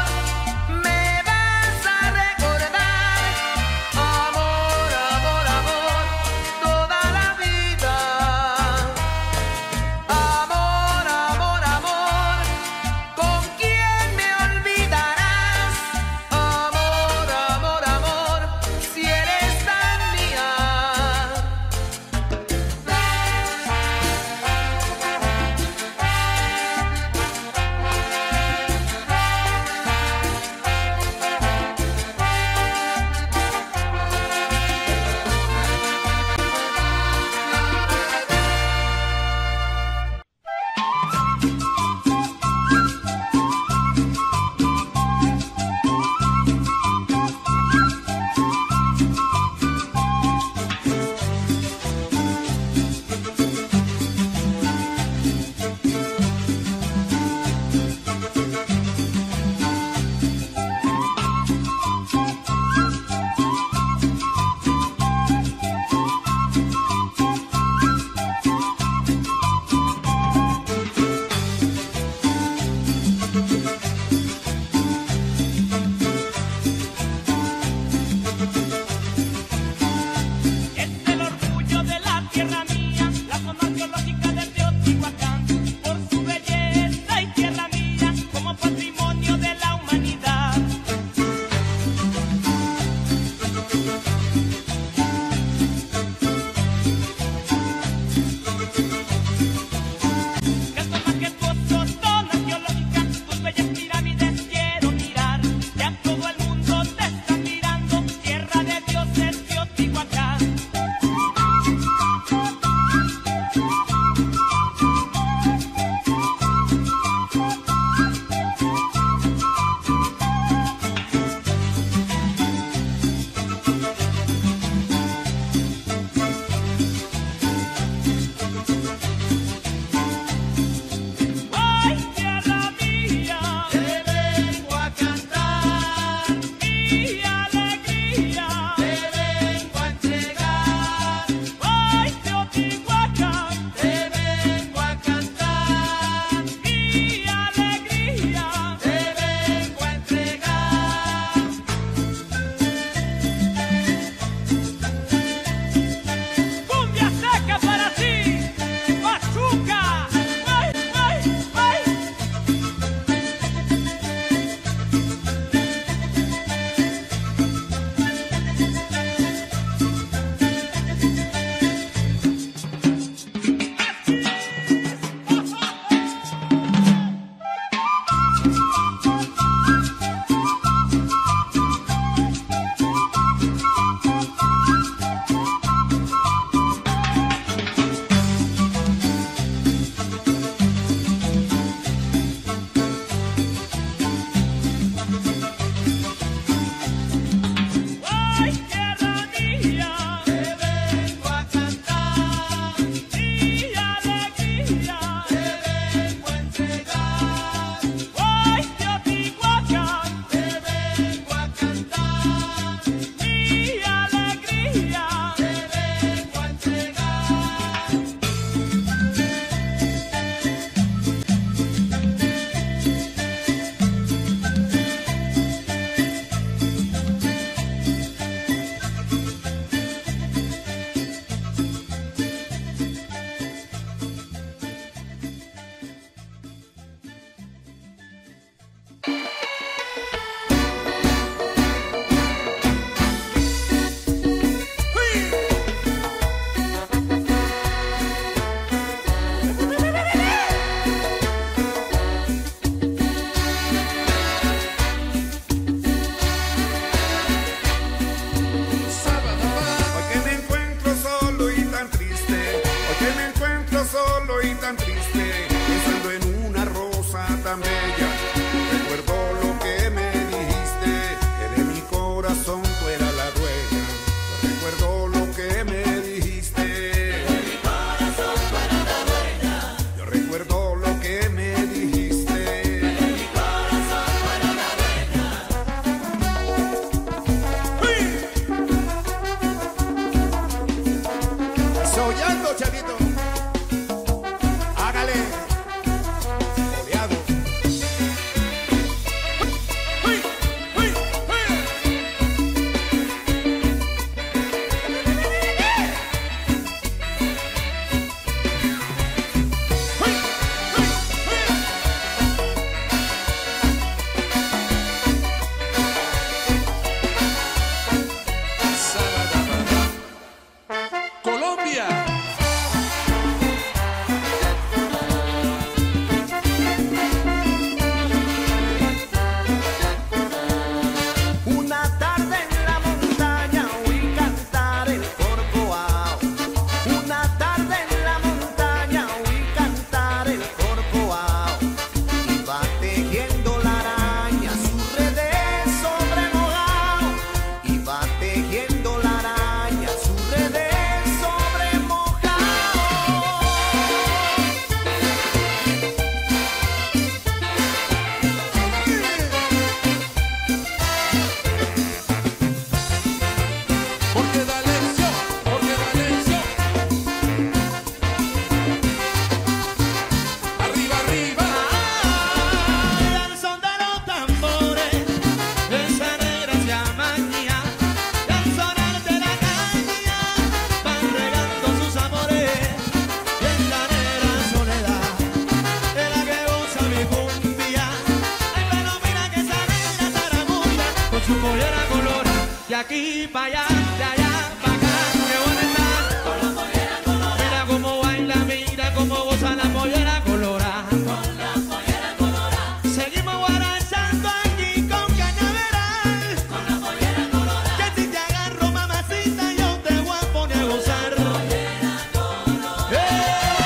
pa' allá, de allá pa' acá, qué buena está. Con la pollera colorada. Mira cómo baila, mira cómo goza la pollera colorada. Con la pollera colorada. Seguimos guarachando aquí con cañaveral. Con la pollera colorada. Que si te agarro, mamacita, yo te voy a poner a gozar. Pollera colorada. ¡Eh!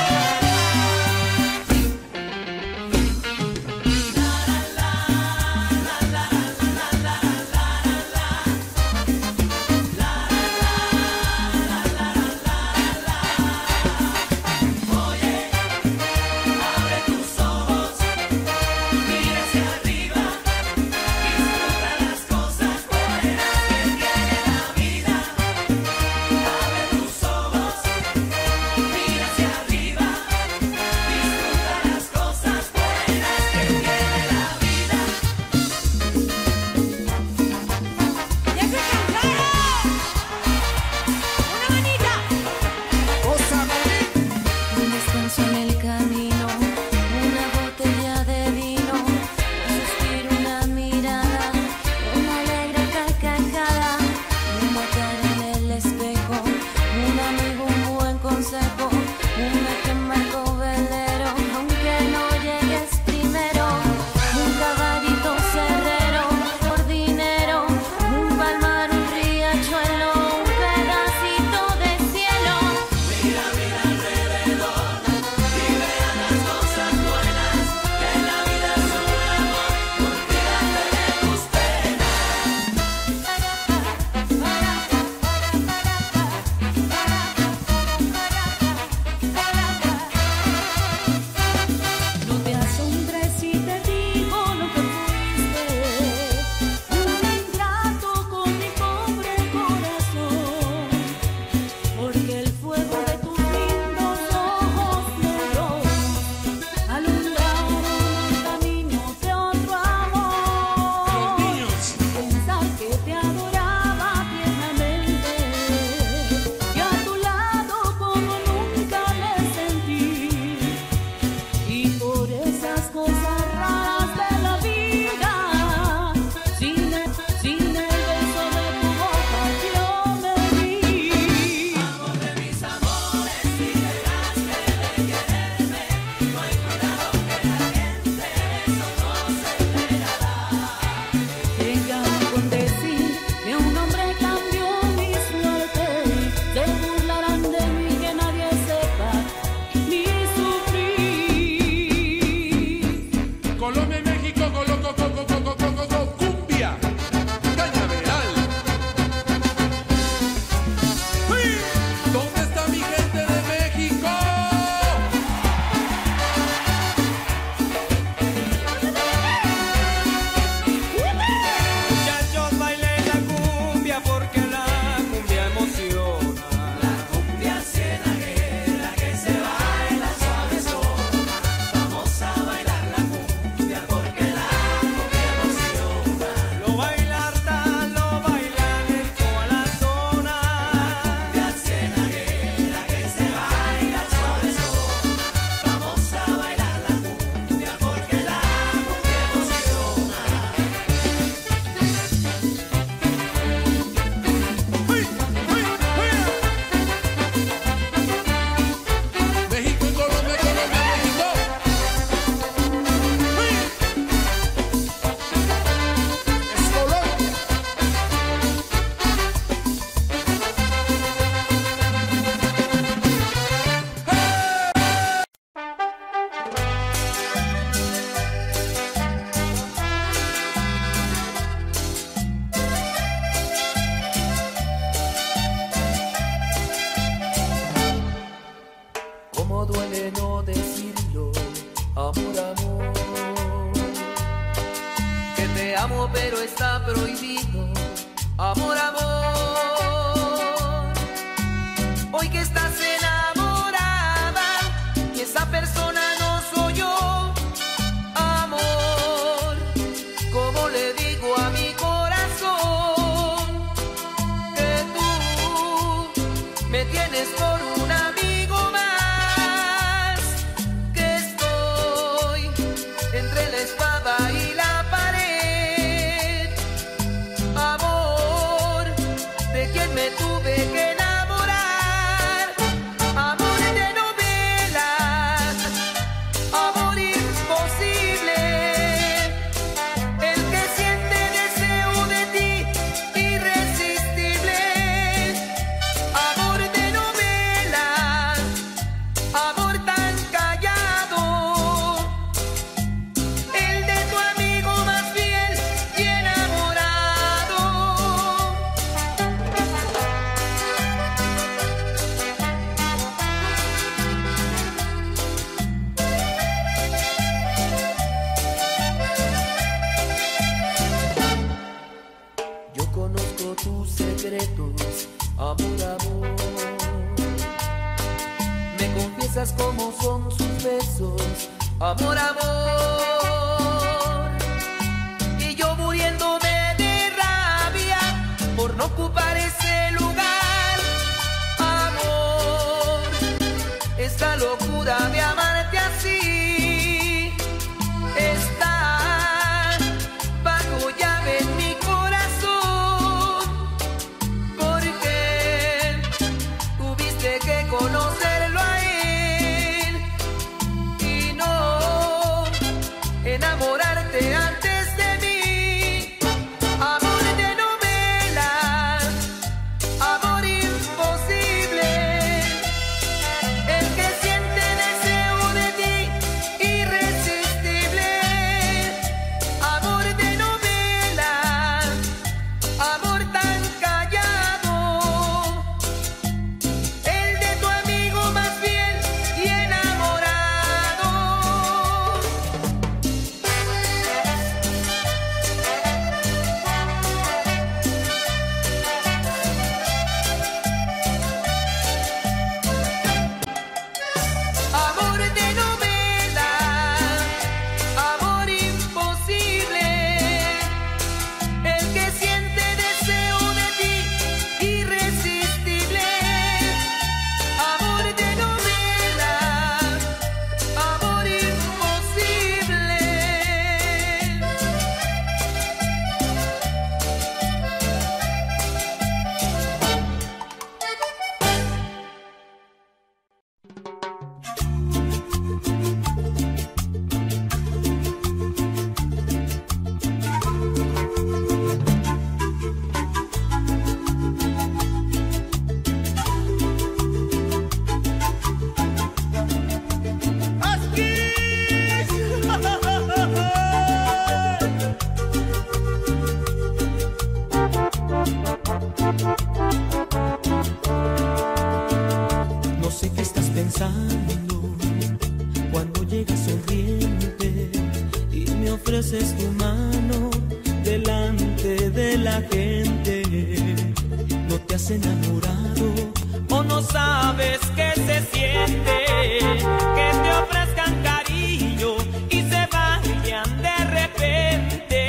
Abre tus ojos, mira hacia arriba, disfruta las cosas buenas que tiene la vida. Abre tus ojos, mira hacia arriba, disfruta las cosas buenas que tiene la vida. ¡Ya se cansaron! ¡Una manita! Un descanso en el camino, una botella de vino, un suspiro, una mirada, una alegre carcajada, una cara en el espejo, un amigo, un buen consejo, una que marcó velero, aunque no llegues primero, un caballito cerrero, por dinero, un palmar, un riachuelo, un pedacito de cielo. Mira, mira alrededor y vea las cosas buenas que la vida es un amor. Olvídate de tus penas. No te asombres si te digo lo que fuiste, un ingrato con mi pobre corazón, porque el fuego de tus lindos ojos negros alumbraron el camino de otro amor. Pensar que te adoraba tiernamente y a tu lado como nunca me sentí. Y por esas cosas raras de la vida, sin el, sin el beso de tu boca yo me vi. Amor de mis amores, si dejaste de quererme, no hay cuidado que la gente eso no se enterará. Déjame con decir que un hombre cambió mi suerte, se burlarán de mí que nadie sepa ni sufrir. Colombia y México, colo, co, co, co, co, co, co, co, co, cumbia, cañaveral. ¡Uy! ¿Dónde está mi gente de México? Muchachos, bailen la cumbia porque la cumbia emociona. La cumbia cienaguera que se baila suavezona. Vamos a bailar la cumbia porque la cumbia emociona. Lo bailar tal, lo bailan en toda la zona. Cumbia cienaguera que se baila suavezona. Vamos a bailar la cumbia porque la cumbia emociona. México y Colombia, Colombia, México. Es Colombia. Cómo duele no decirlo, amor, amor, que te amo pero está prohibido, amor, amor. Hoy que estás enamorada y esa persona no soy yo, amor, ¿cómo le digo a mi corazón que tú me tienes por un amigo más? Que estoy entre la espada y la pared, amor, ¿de piensas cómo son sus besos. Amor, amor. Y yo muriéndome de rabia por no ocupar ese lugar. Amor, esta locura de amarte así está bajo llave en mi corazón, porque tuviste que conocerlo a él y no enamorarte antes de mí. Amor de novela, amor imposible, el que siente deseo de ti, irresistible. Amor de novela, amor tan callado, el de tu amigo más fiel y enamorado. Amor de novela, amor imposible, el que siente deseo de ti, irresistible. Amor de novela, amor imposible. No sé qué estás pensando cuando llegas sonriente y me ofreces tu mano delante de la gente. ¿No te has enamorado o no sabes qué se siente? Que te ofrezcan cariño y se vayan de repente.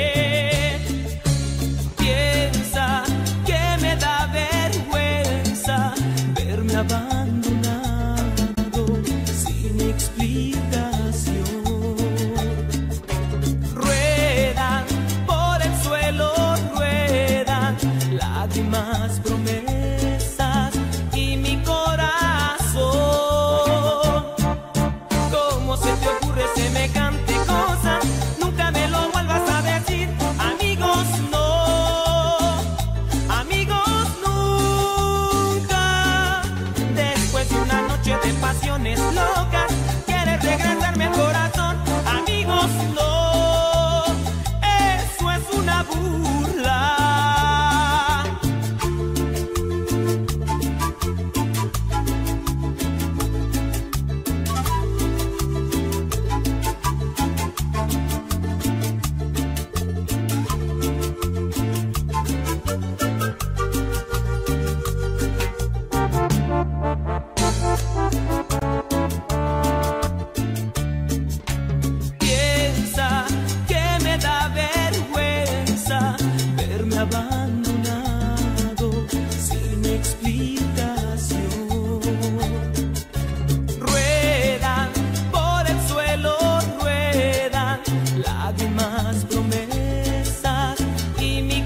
Piensa que me da vergüenza verme abandonado sin explicación. Ruedan por el suelo, ruedan lágrimas, promesas y mi corazón. ¿Cómo se te ocurre semejante cosa? Nunca me lo vuelvas a decir. Amigos, no. Amigos, nunca. Después de una noche de pasiones locas, quieres regresarme al corazón. Amigos, no. Eso es una burla. Piensa que me da vergüenza verme abandonado sin explicación. Ruedan por el suelo, ruedan lágrimas, promesas y mi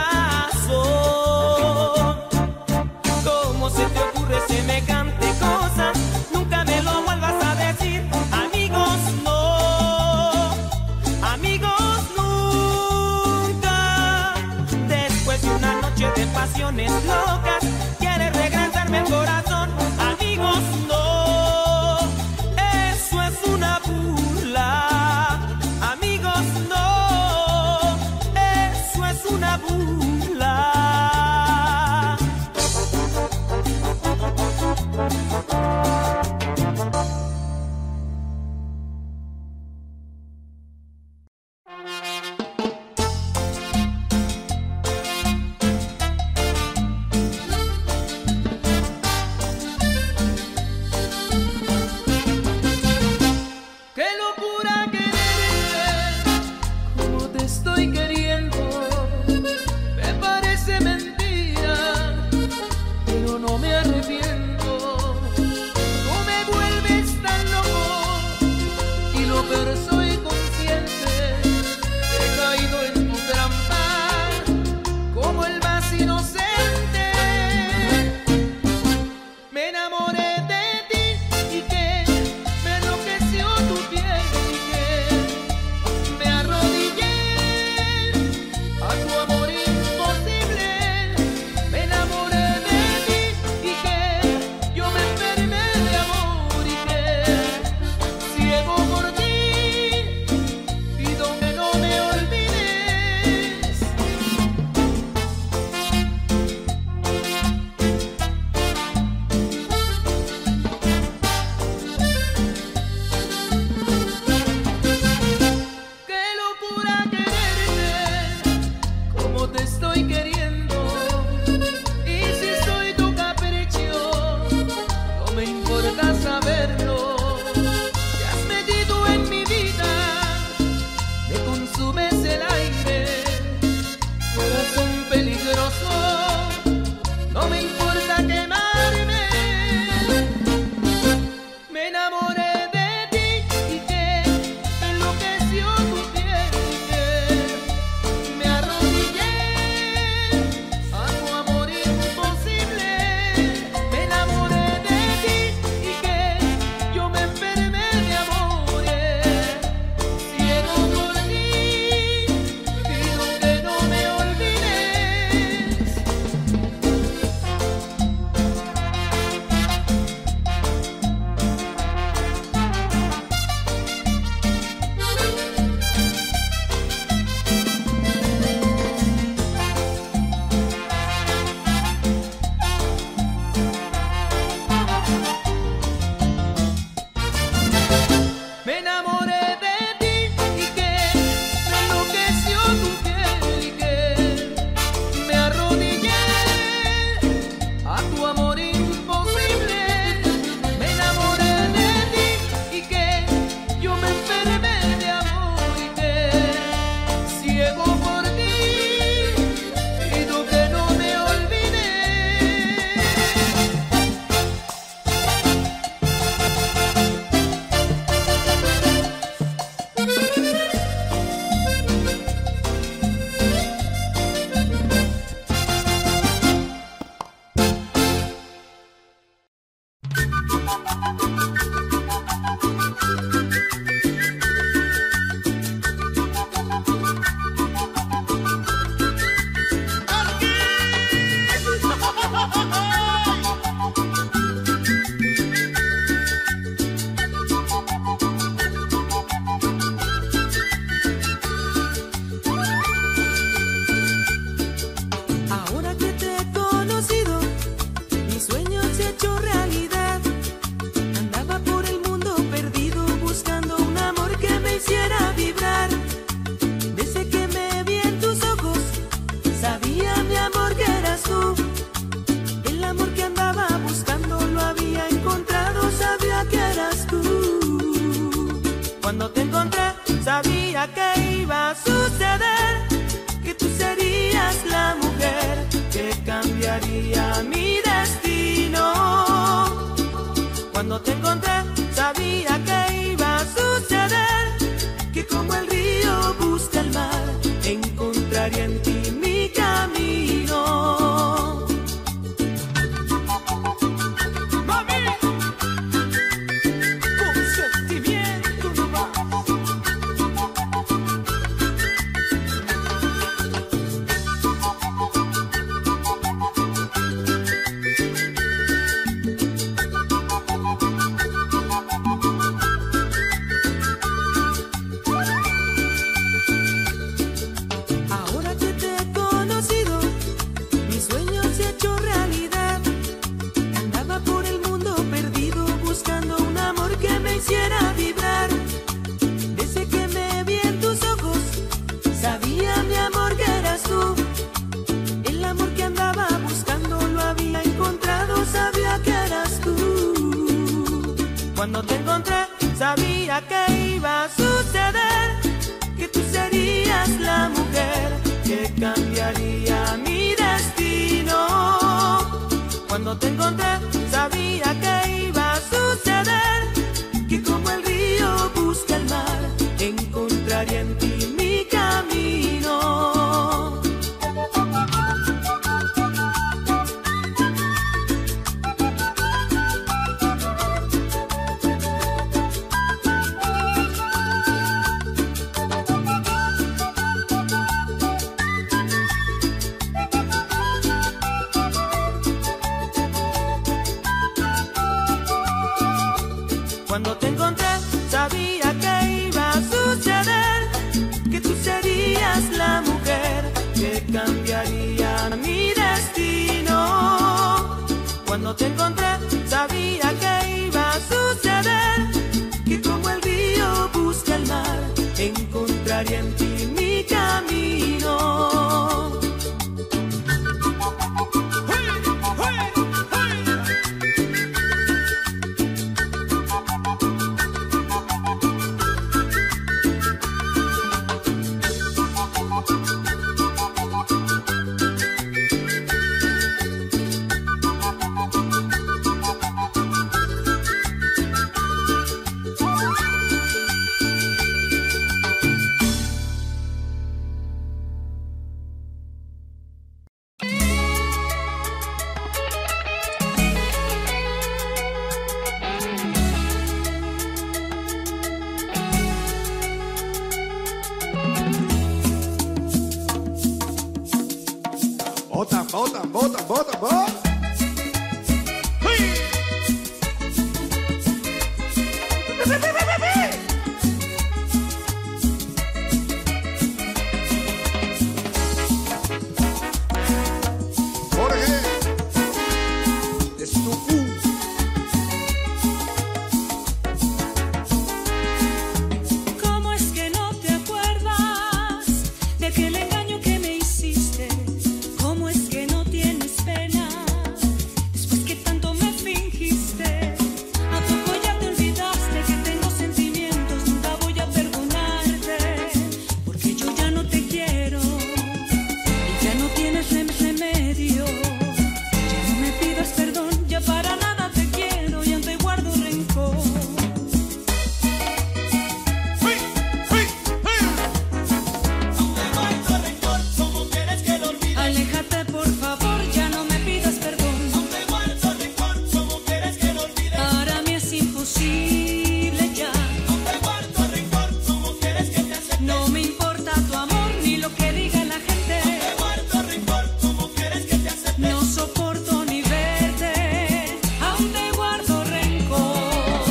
corazón. ¿Cómo se te ocurre semejante cosa? Nunca me lo vuelvas a decir. Amigos, no. Amigos, nunca. Después de una noche de pasiones locas, quieres regresarme al corazón. Amigos, no. Eso es una burla. Amigos, no. Eso es una burla. no me arrepiento. Tú me vuelves tan loco y lo peor soy consciente. He caído en tu trampa como el más inocente. Me enamoré de ti y que me enloqueció tu piel y que me arrodillé a tu amor imposible. Me enamoré de ti y que yo me enfermé de amor y que ciego por ti pido que no me olvides. Qué locura quererte como te estoy queriendo. Y si soy tu capricho, no me importa saberlo. Te has metido en mi vida, me consumes el aire. Corazón peligroso, no me importa quemarme. Me enamoré de ti y que me enloqueció tu piel y que me arrodillé a tu amor imposible. Me enamoré de ti y que yo me enfermé de amor. Ciego por ti, pido que no me olvides. Me enamoré de ti y que me enloqueció tu piel y que me arrodillé a tu amor imposible. Me enamoré de ti y que yo me enfermé de amor y que ciego por ti pido que no me olvides. Ahora que te he conocido, mi sueño se ha hecho realidad. Andaba por el mundo perdido buscando un amor que me hiciera vibrar. Desde que me vi en tus ojos, sabía mi amor que eras tú. El amor que andaba buscando lo había encontrado, sabía que eras tú. Cuando te encontré, sabía que iba a suceder, que tú serías la mujer que cambiaría mi destino. Cuando te encontré, sabía que iba a suceder, que como el río busca el mar, encontraría en ti mi camino. Mami, con sentimiento nomás. Ahora que te he conocido, mi sueño se ha hecho realidad. Andaba por el mundo perdido buscando un amor que me hiciera vibrar. Desde que me vi en tus ojos, sabía mi amor que eras tú. El amor que andaba buscando lo había encontrado, sabía que eras tú. Cuando te encontré, sabía que iba a suceder, que tú serías la mujer que cambiaría mi destino. Cuando te encontré sabía que iba a suceder, que como el río busca el mar, encontraría en ti mi camino. Cuando te encontré sabía que iba a suceder, que tú serías la mujer que cambiaría mi destino. Cuando te encontré sabía que iba a suceder, que como el río busca el mar, encontraría en ti mi camino. Bota, bota, bota, bota, bota. Jorge, es tu cu. ¿Cómo es que no te acuerdas de aquel engaño que me hiciste? ¿Cómo es que no tienes pena después que tanto me fingiste? ¿A poco ya te olvidaste que tengo sentimientos? Nunca voy a perdonarte, porque yo ya no te quiero y ya no tienes rem- remedio. Ya no me pidas perdón, ya para nada te quiero y aún te guardo rencor. Aléjate por favor, ya no me pidas perdón. Para mí es imposible ya. No me importa tu amor ni lo que diga la gente. No soporto ni verte, aún te guardo rencor.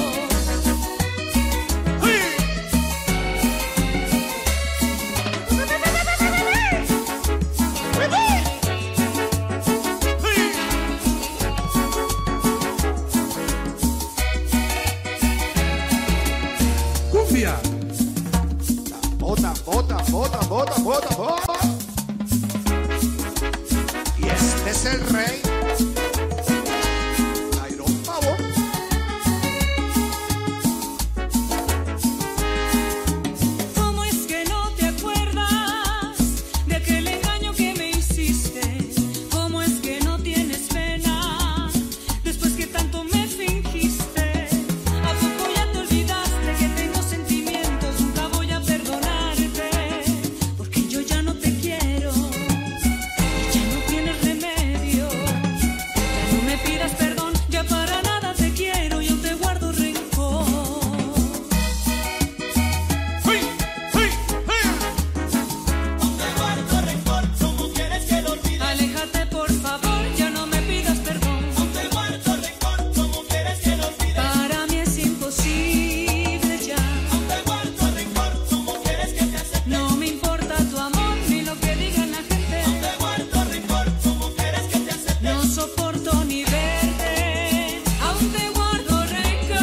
Cumbia. Bota, bota, bota, bota, bota, bota. Y este es el rey. Iron Pavo. ¿Cómo es que no te acuerdas de aquel engaño que me hiciste? ¿Cómo es que no tienes pena después que tanto me fingiste? ¿A poco ya te olvidaste que tengo sentimientos? Nunca voy a perdonarte, porque yo ya no te quiero y ya no tienes remedio. Ya no me pidas perdón, ya para nada te quiero y aún te guardo rencor. Aléjate por favor, ya no me pidas perdón. Para mí es imposible ya. No me importa tu amor ni lo que diga la gente. No soporto ni verte, aún te guardo rencor.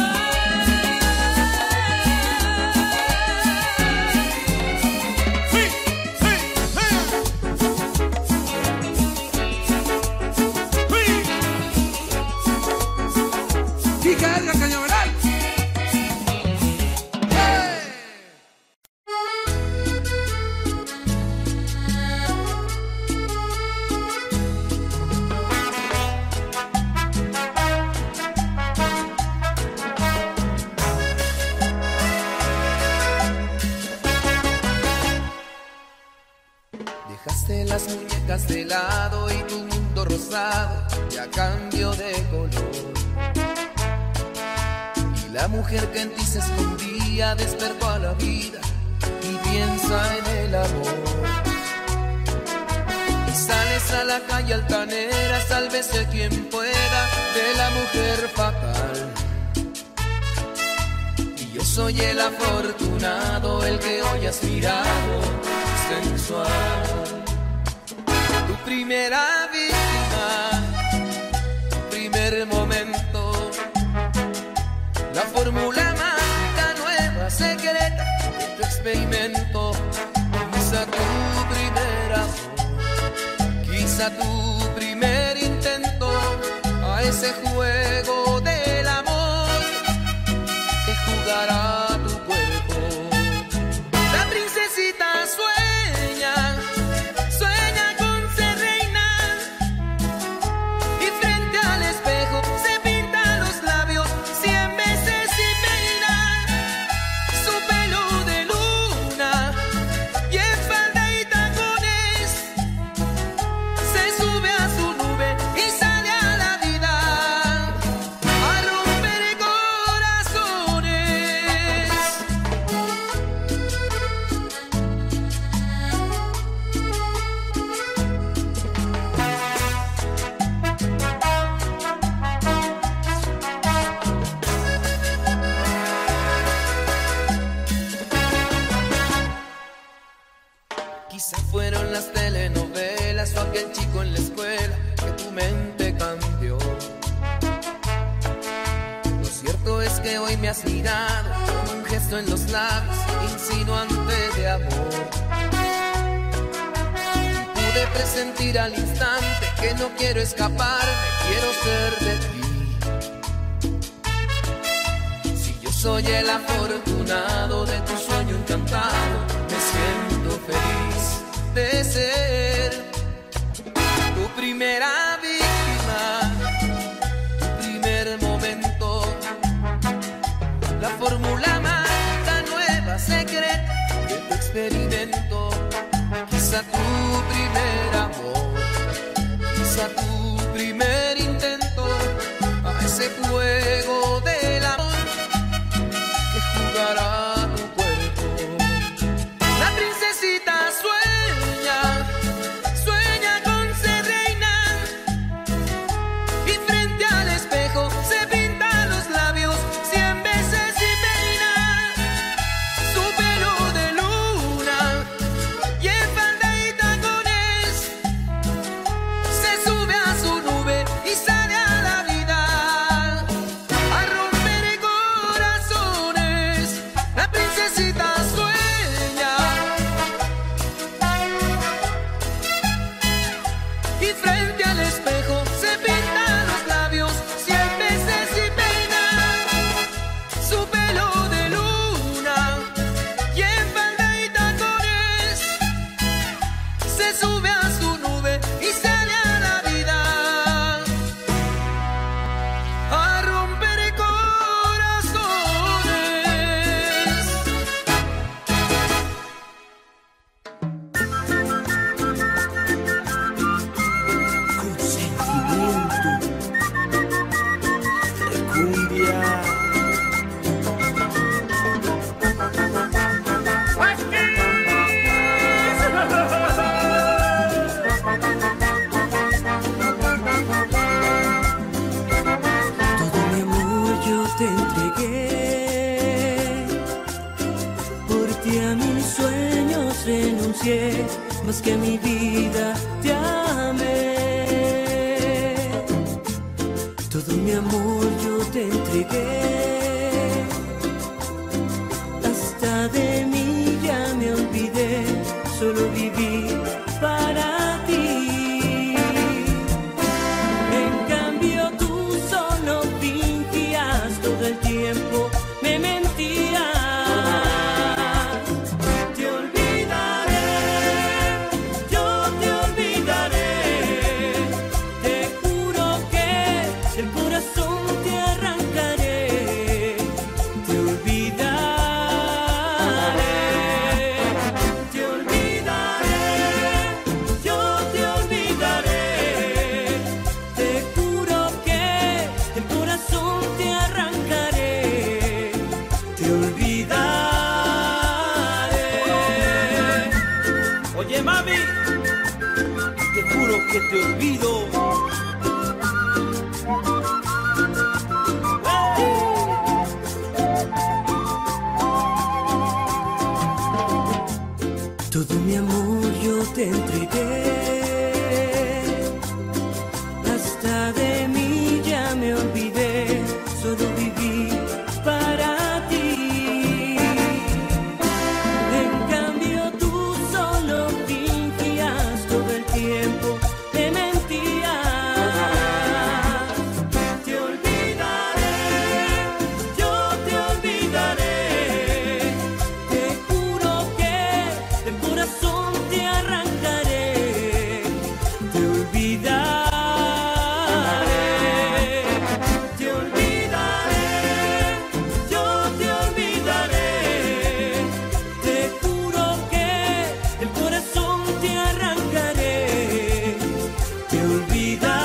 Kika Edgar Cañaveral. ¡Eh! dejas de lado y tu mundo rosado ya cambió de color. Y la mujer que en ti se escondía despertó a la vida y piensa en el amor. Y sales a la calle altanera, sálvese quien pueda de la mujer fatal. Y yo soy el afortunado, el que hoy has mirado sensual. Tu primera víctima, tu primer momento, la fórmula mágica nueva, secreta de tu experimento. Quizá tu primer amor, quizá tu primer intento a ese juego del amor que jugará tu cuerpo. La princesita sueña, sueña con ser reina, y frente al espejo se pinta los labios cien veces sin peinar. Su pelo de luna y en falda y tacones se sube a su nube y sale a la vida a romper corazones. Quizá fueron las telenovelas o aquel chico en la escuela que tu mente cambió. Lo cierto es que hoy me has mirado con un gesto en los labios insinuante de amor. Y pude presentir al instante que no quiero escaparme, quiero ser de ti. Si yo soy el afortunado de tu sueño encantado, me siento feliz de ser tu primera víctima, tu primer momento, la fórmula mágica nueva, secreta de tu experimento. Quizá tu primer amor, quizá tu primer intento a ese juego del amor que jugará tu cuerpo. La princesita sueña, sueña con ser reina, y frente al espejo se pinta los labios cien veces sin peinar. Su pelo de luna y en falda y tacones se sube a su nube y sale a la vida a romper corazones. La princesita sueña y frente al espejo se pinta los labios cien veces sin peinar. Su pelo de luna y en falda y tacones se sube a su nube y sale a la vida a romper corazones. Con sentimiento de cumbia. Todo mi amor yo te entregué, por ti a mis sueños renuncié, más que a mi vida te amé. Todo mi amor yo te entregué, hasta de mí ya me olvidé, solo viví para ti. En cambio tú solo fingías, todo el tiempo me mentías. Te olvidaré, yo te olvidaré, te juro que el corazón te arrancaré. Te olvidaré, te olvidaré, yo te olvidaré. que te olvido. Todo mi amor yo te entregué, hasta de mí ya me olvidé, solo viví para ti. En cambio tú solo fingías, todo el tiempo te mentías. Te olvidaré, yo te olvidaré, te juro que del corazón te arrancaré. Te olvidaré, te olvidaré, yo te olvidaré, te juro que del corazón te arrancaré. Te olvidaré.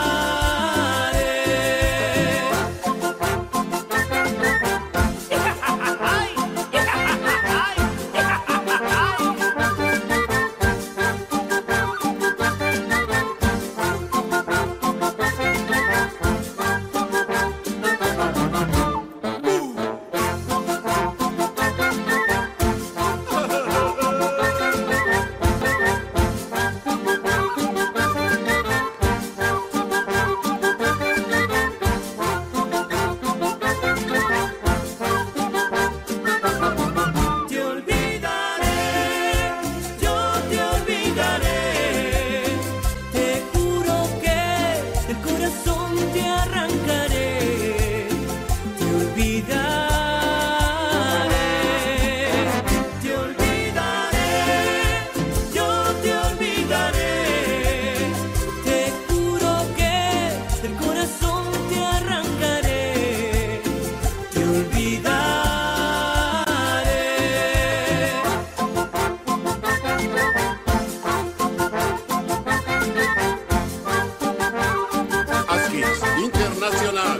Te olvidaré, yo te olvidaré, te juro que del corazón te arrancaré. Te olvidaré, te olvidaré, yo te olvidaré, te juro que del corazón te arrancaré. Te olvidaré. Askis Internacional.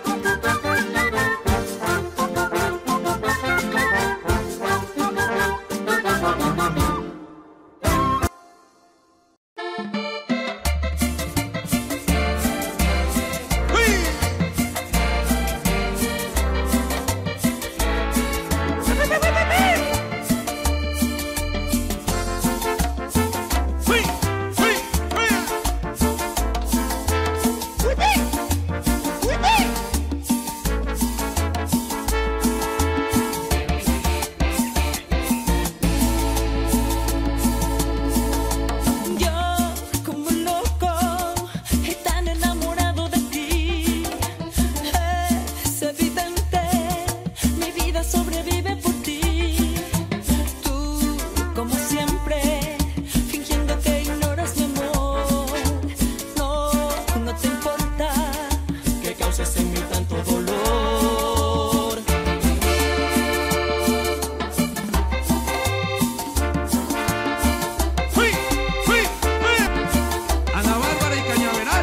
Yo, como un loco, tan enamorado de ti. Es evidente, mi vida sobrevive por ti. Tú, como siempre, fingiendo que ignoras mi amor. No, no te importa que causes en mí tanto dolor. Ana Bárbara y Cañaveral.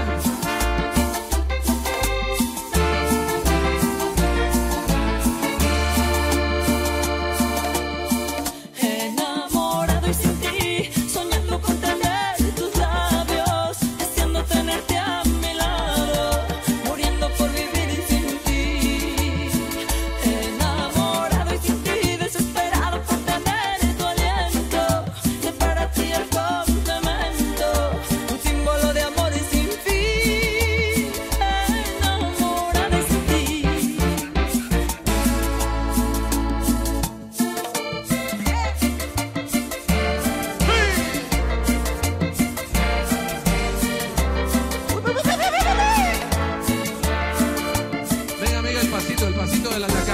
Enamorado y sin ti, soñando con tener tus labios, deseando tenerte a mi lado, muriendo por vivir sin ti. Enamorado y sin ti, desesperado por tener tu aliento, que para ti el complemento, un símbolo de amor y sin fin. Enamorado y sin ti. Venga, amiga, el pasito, el pasito de la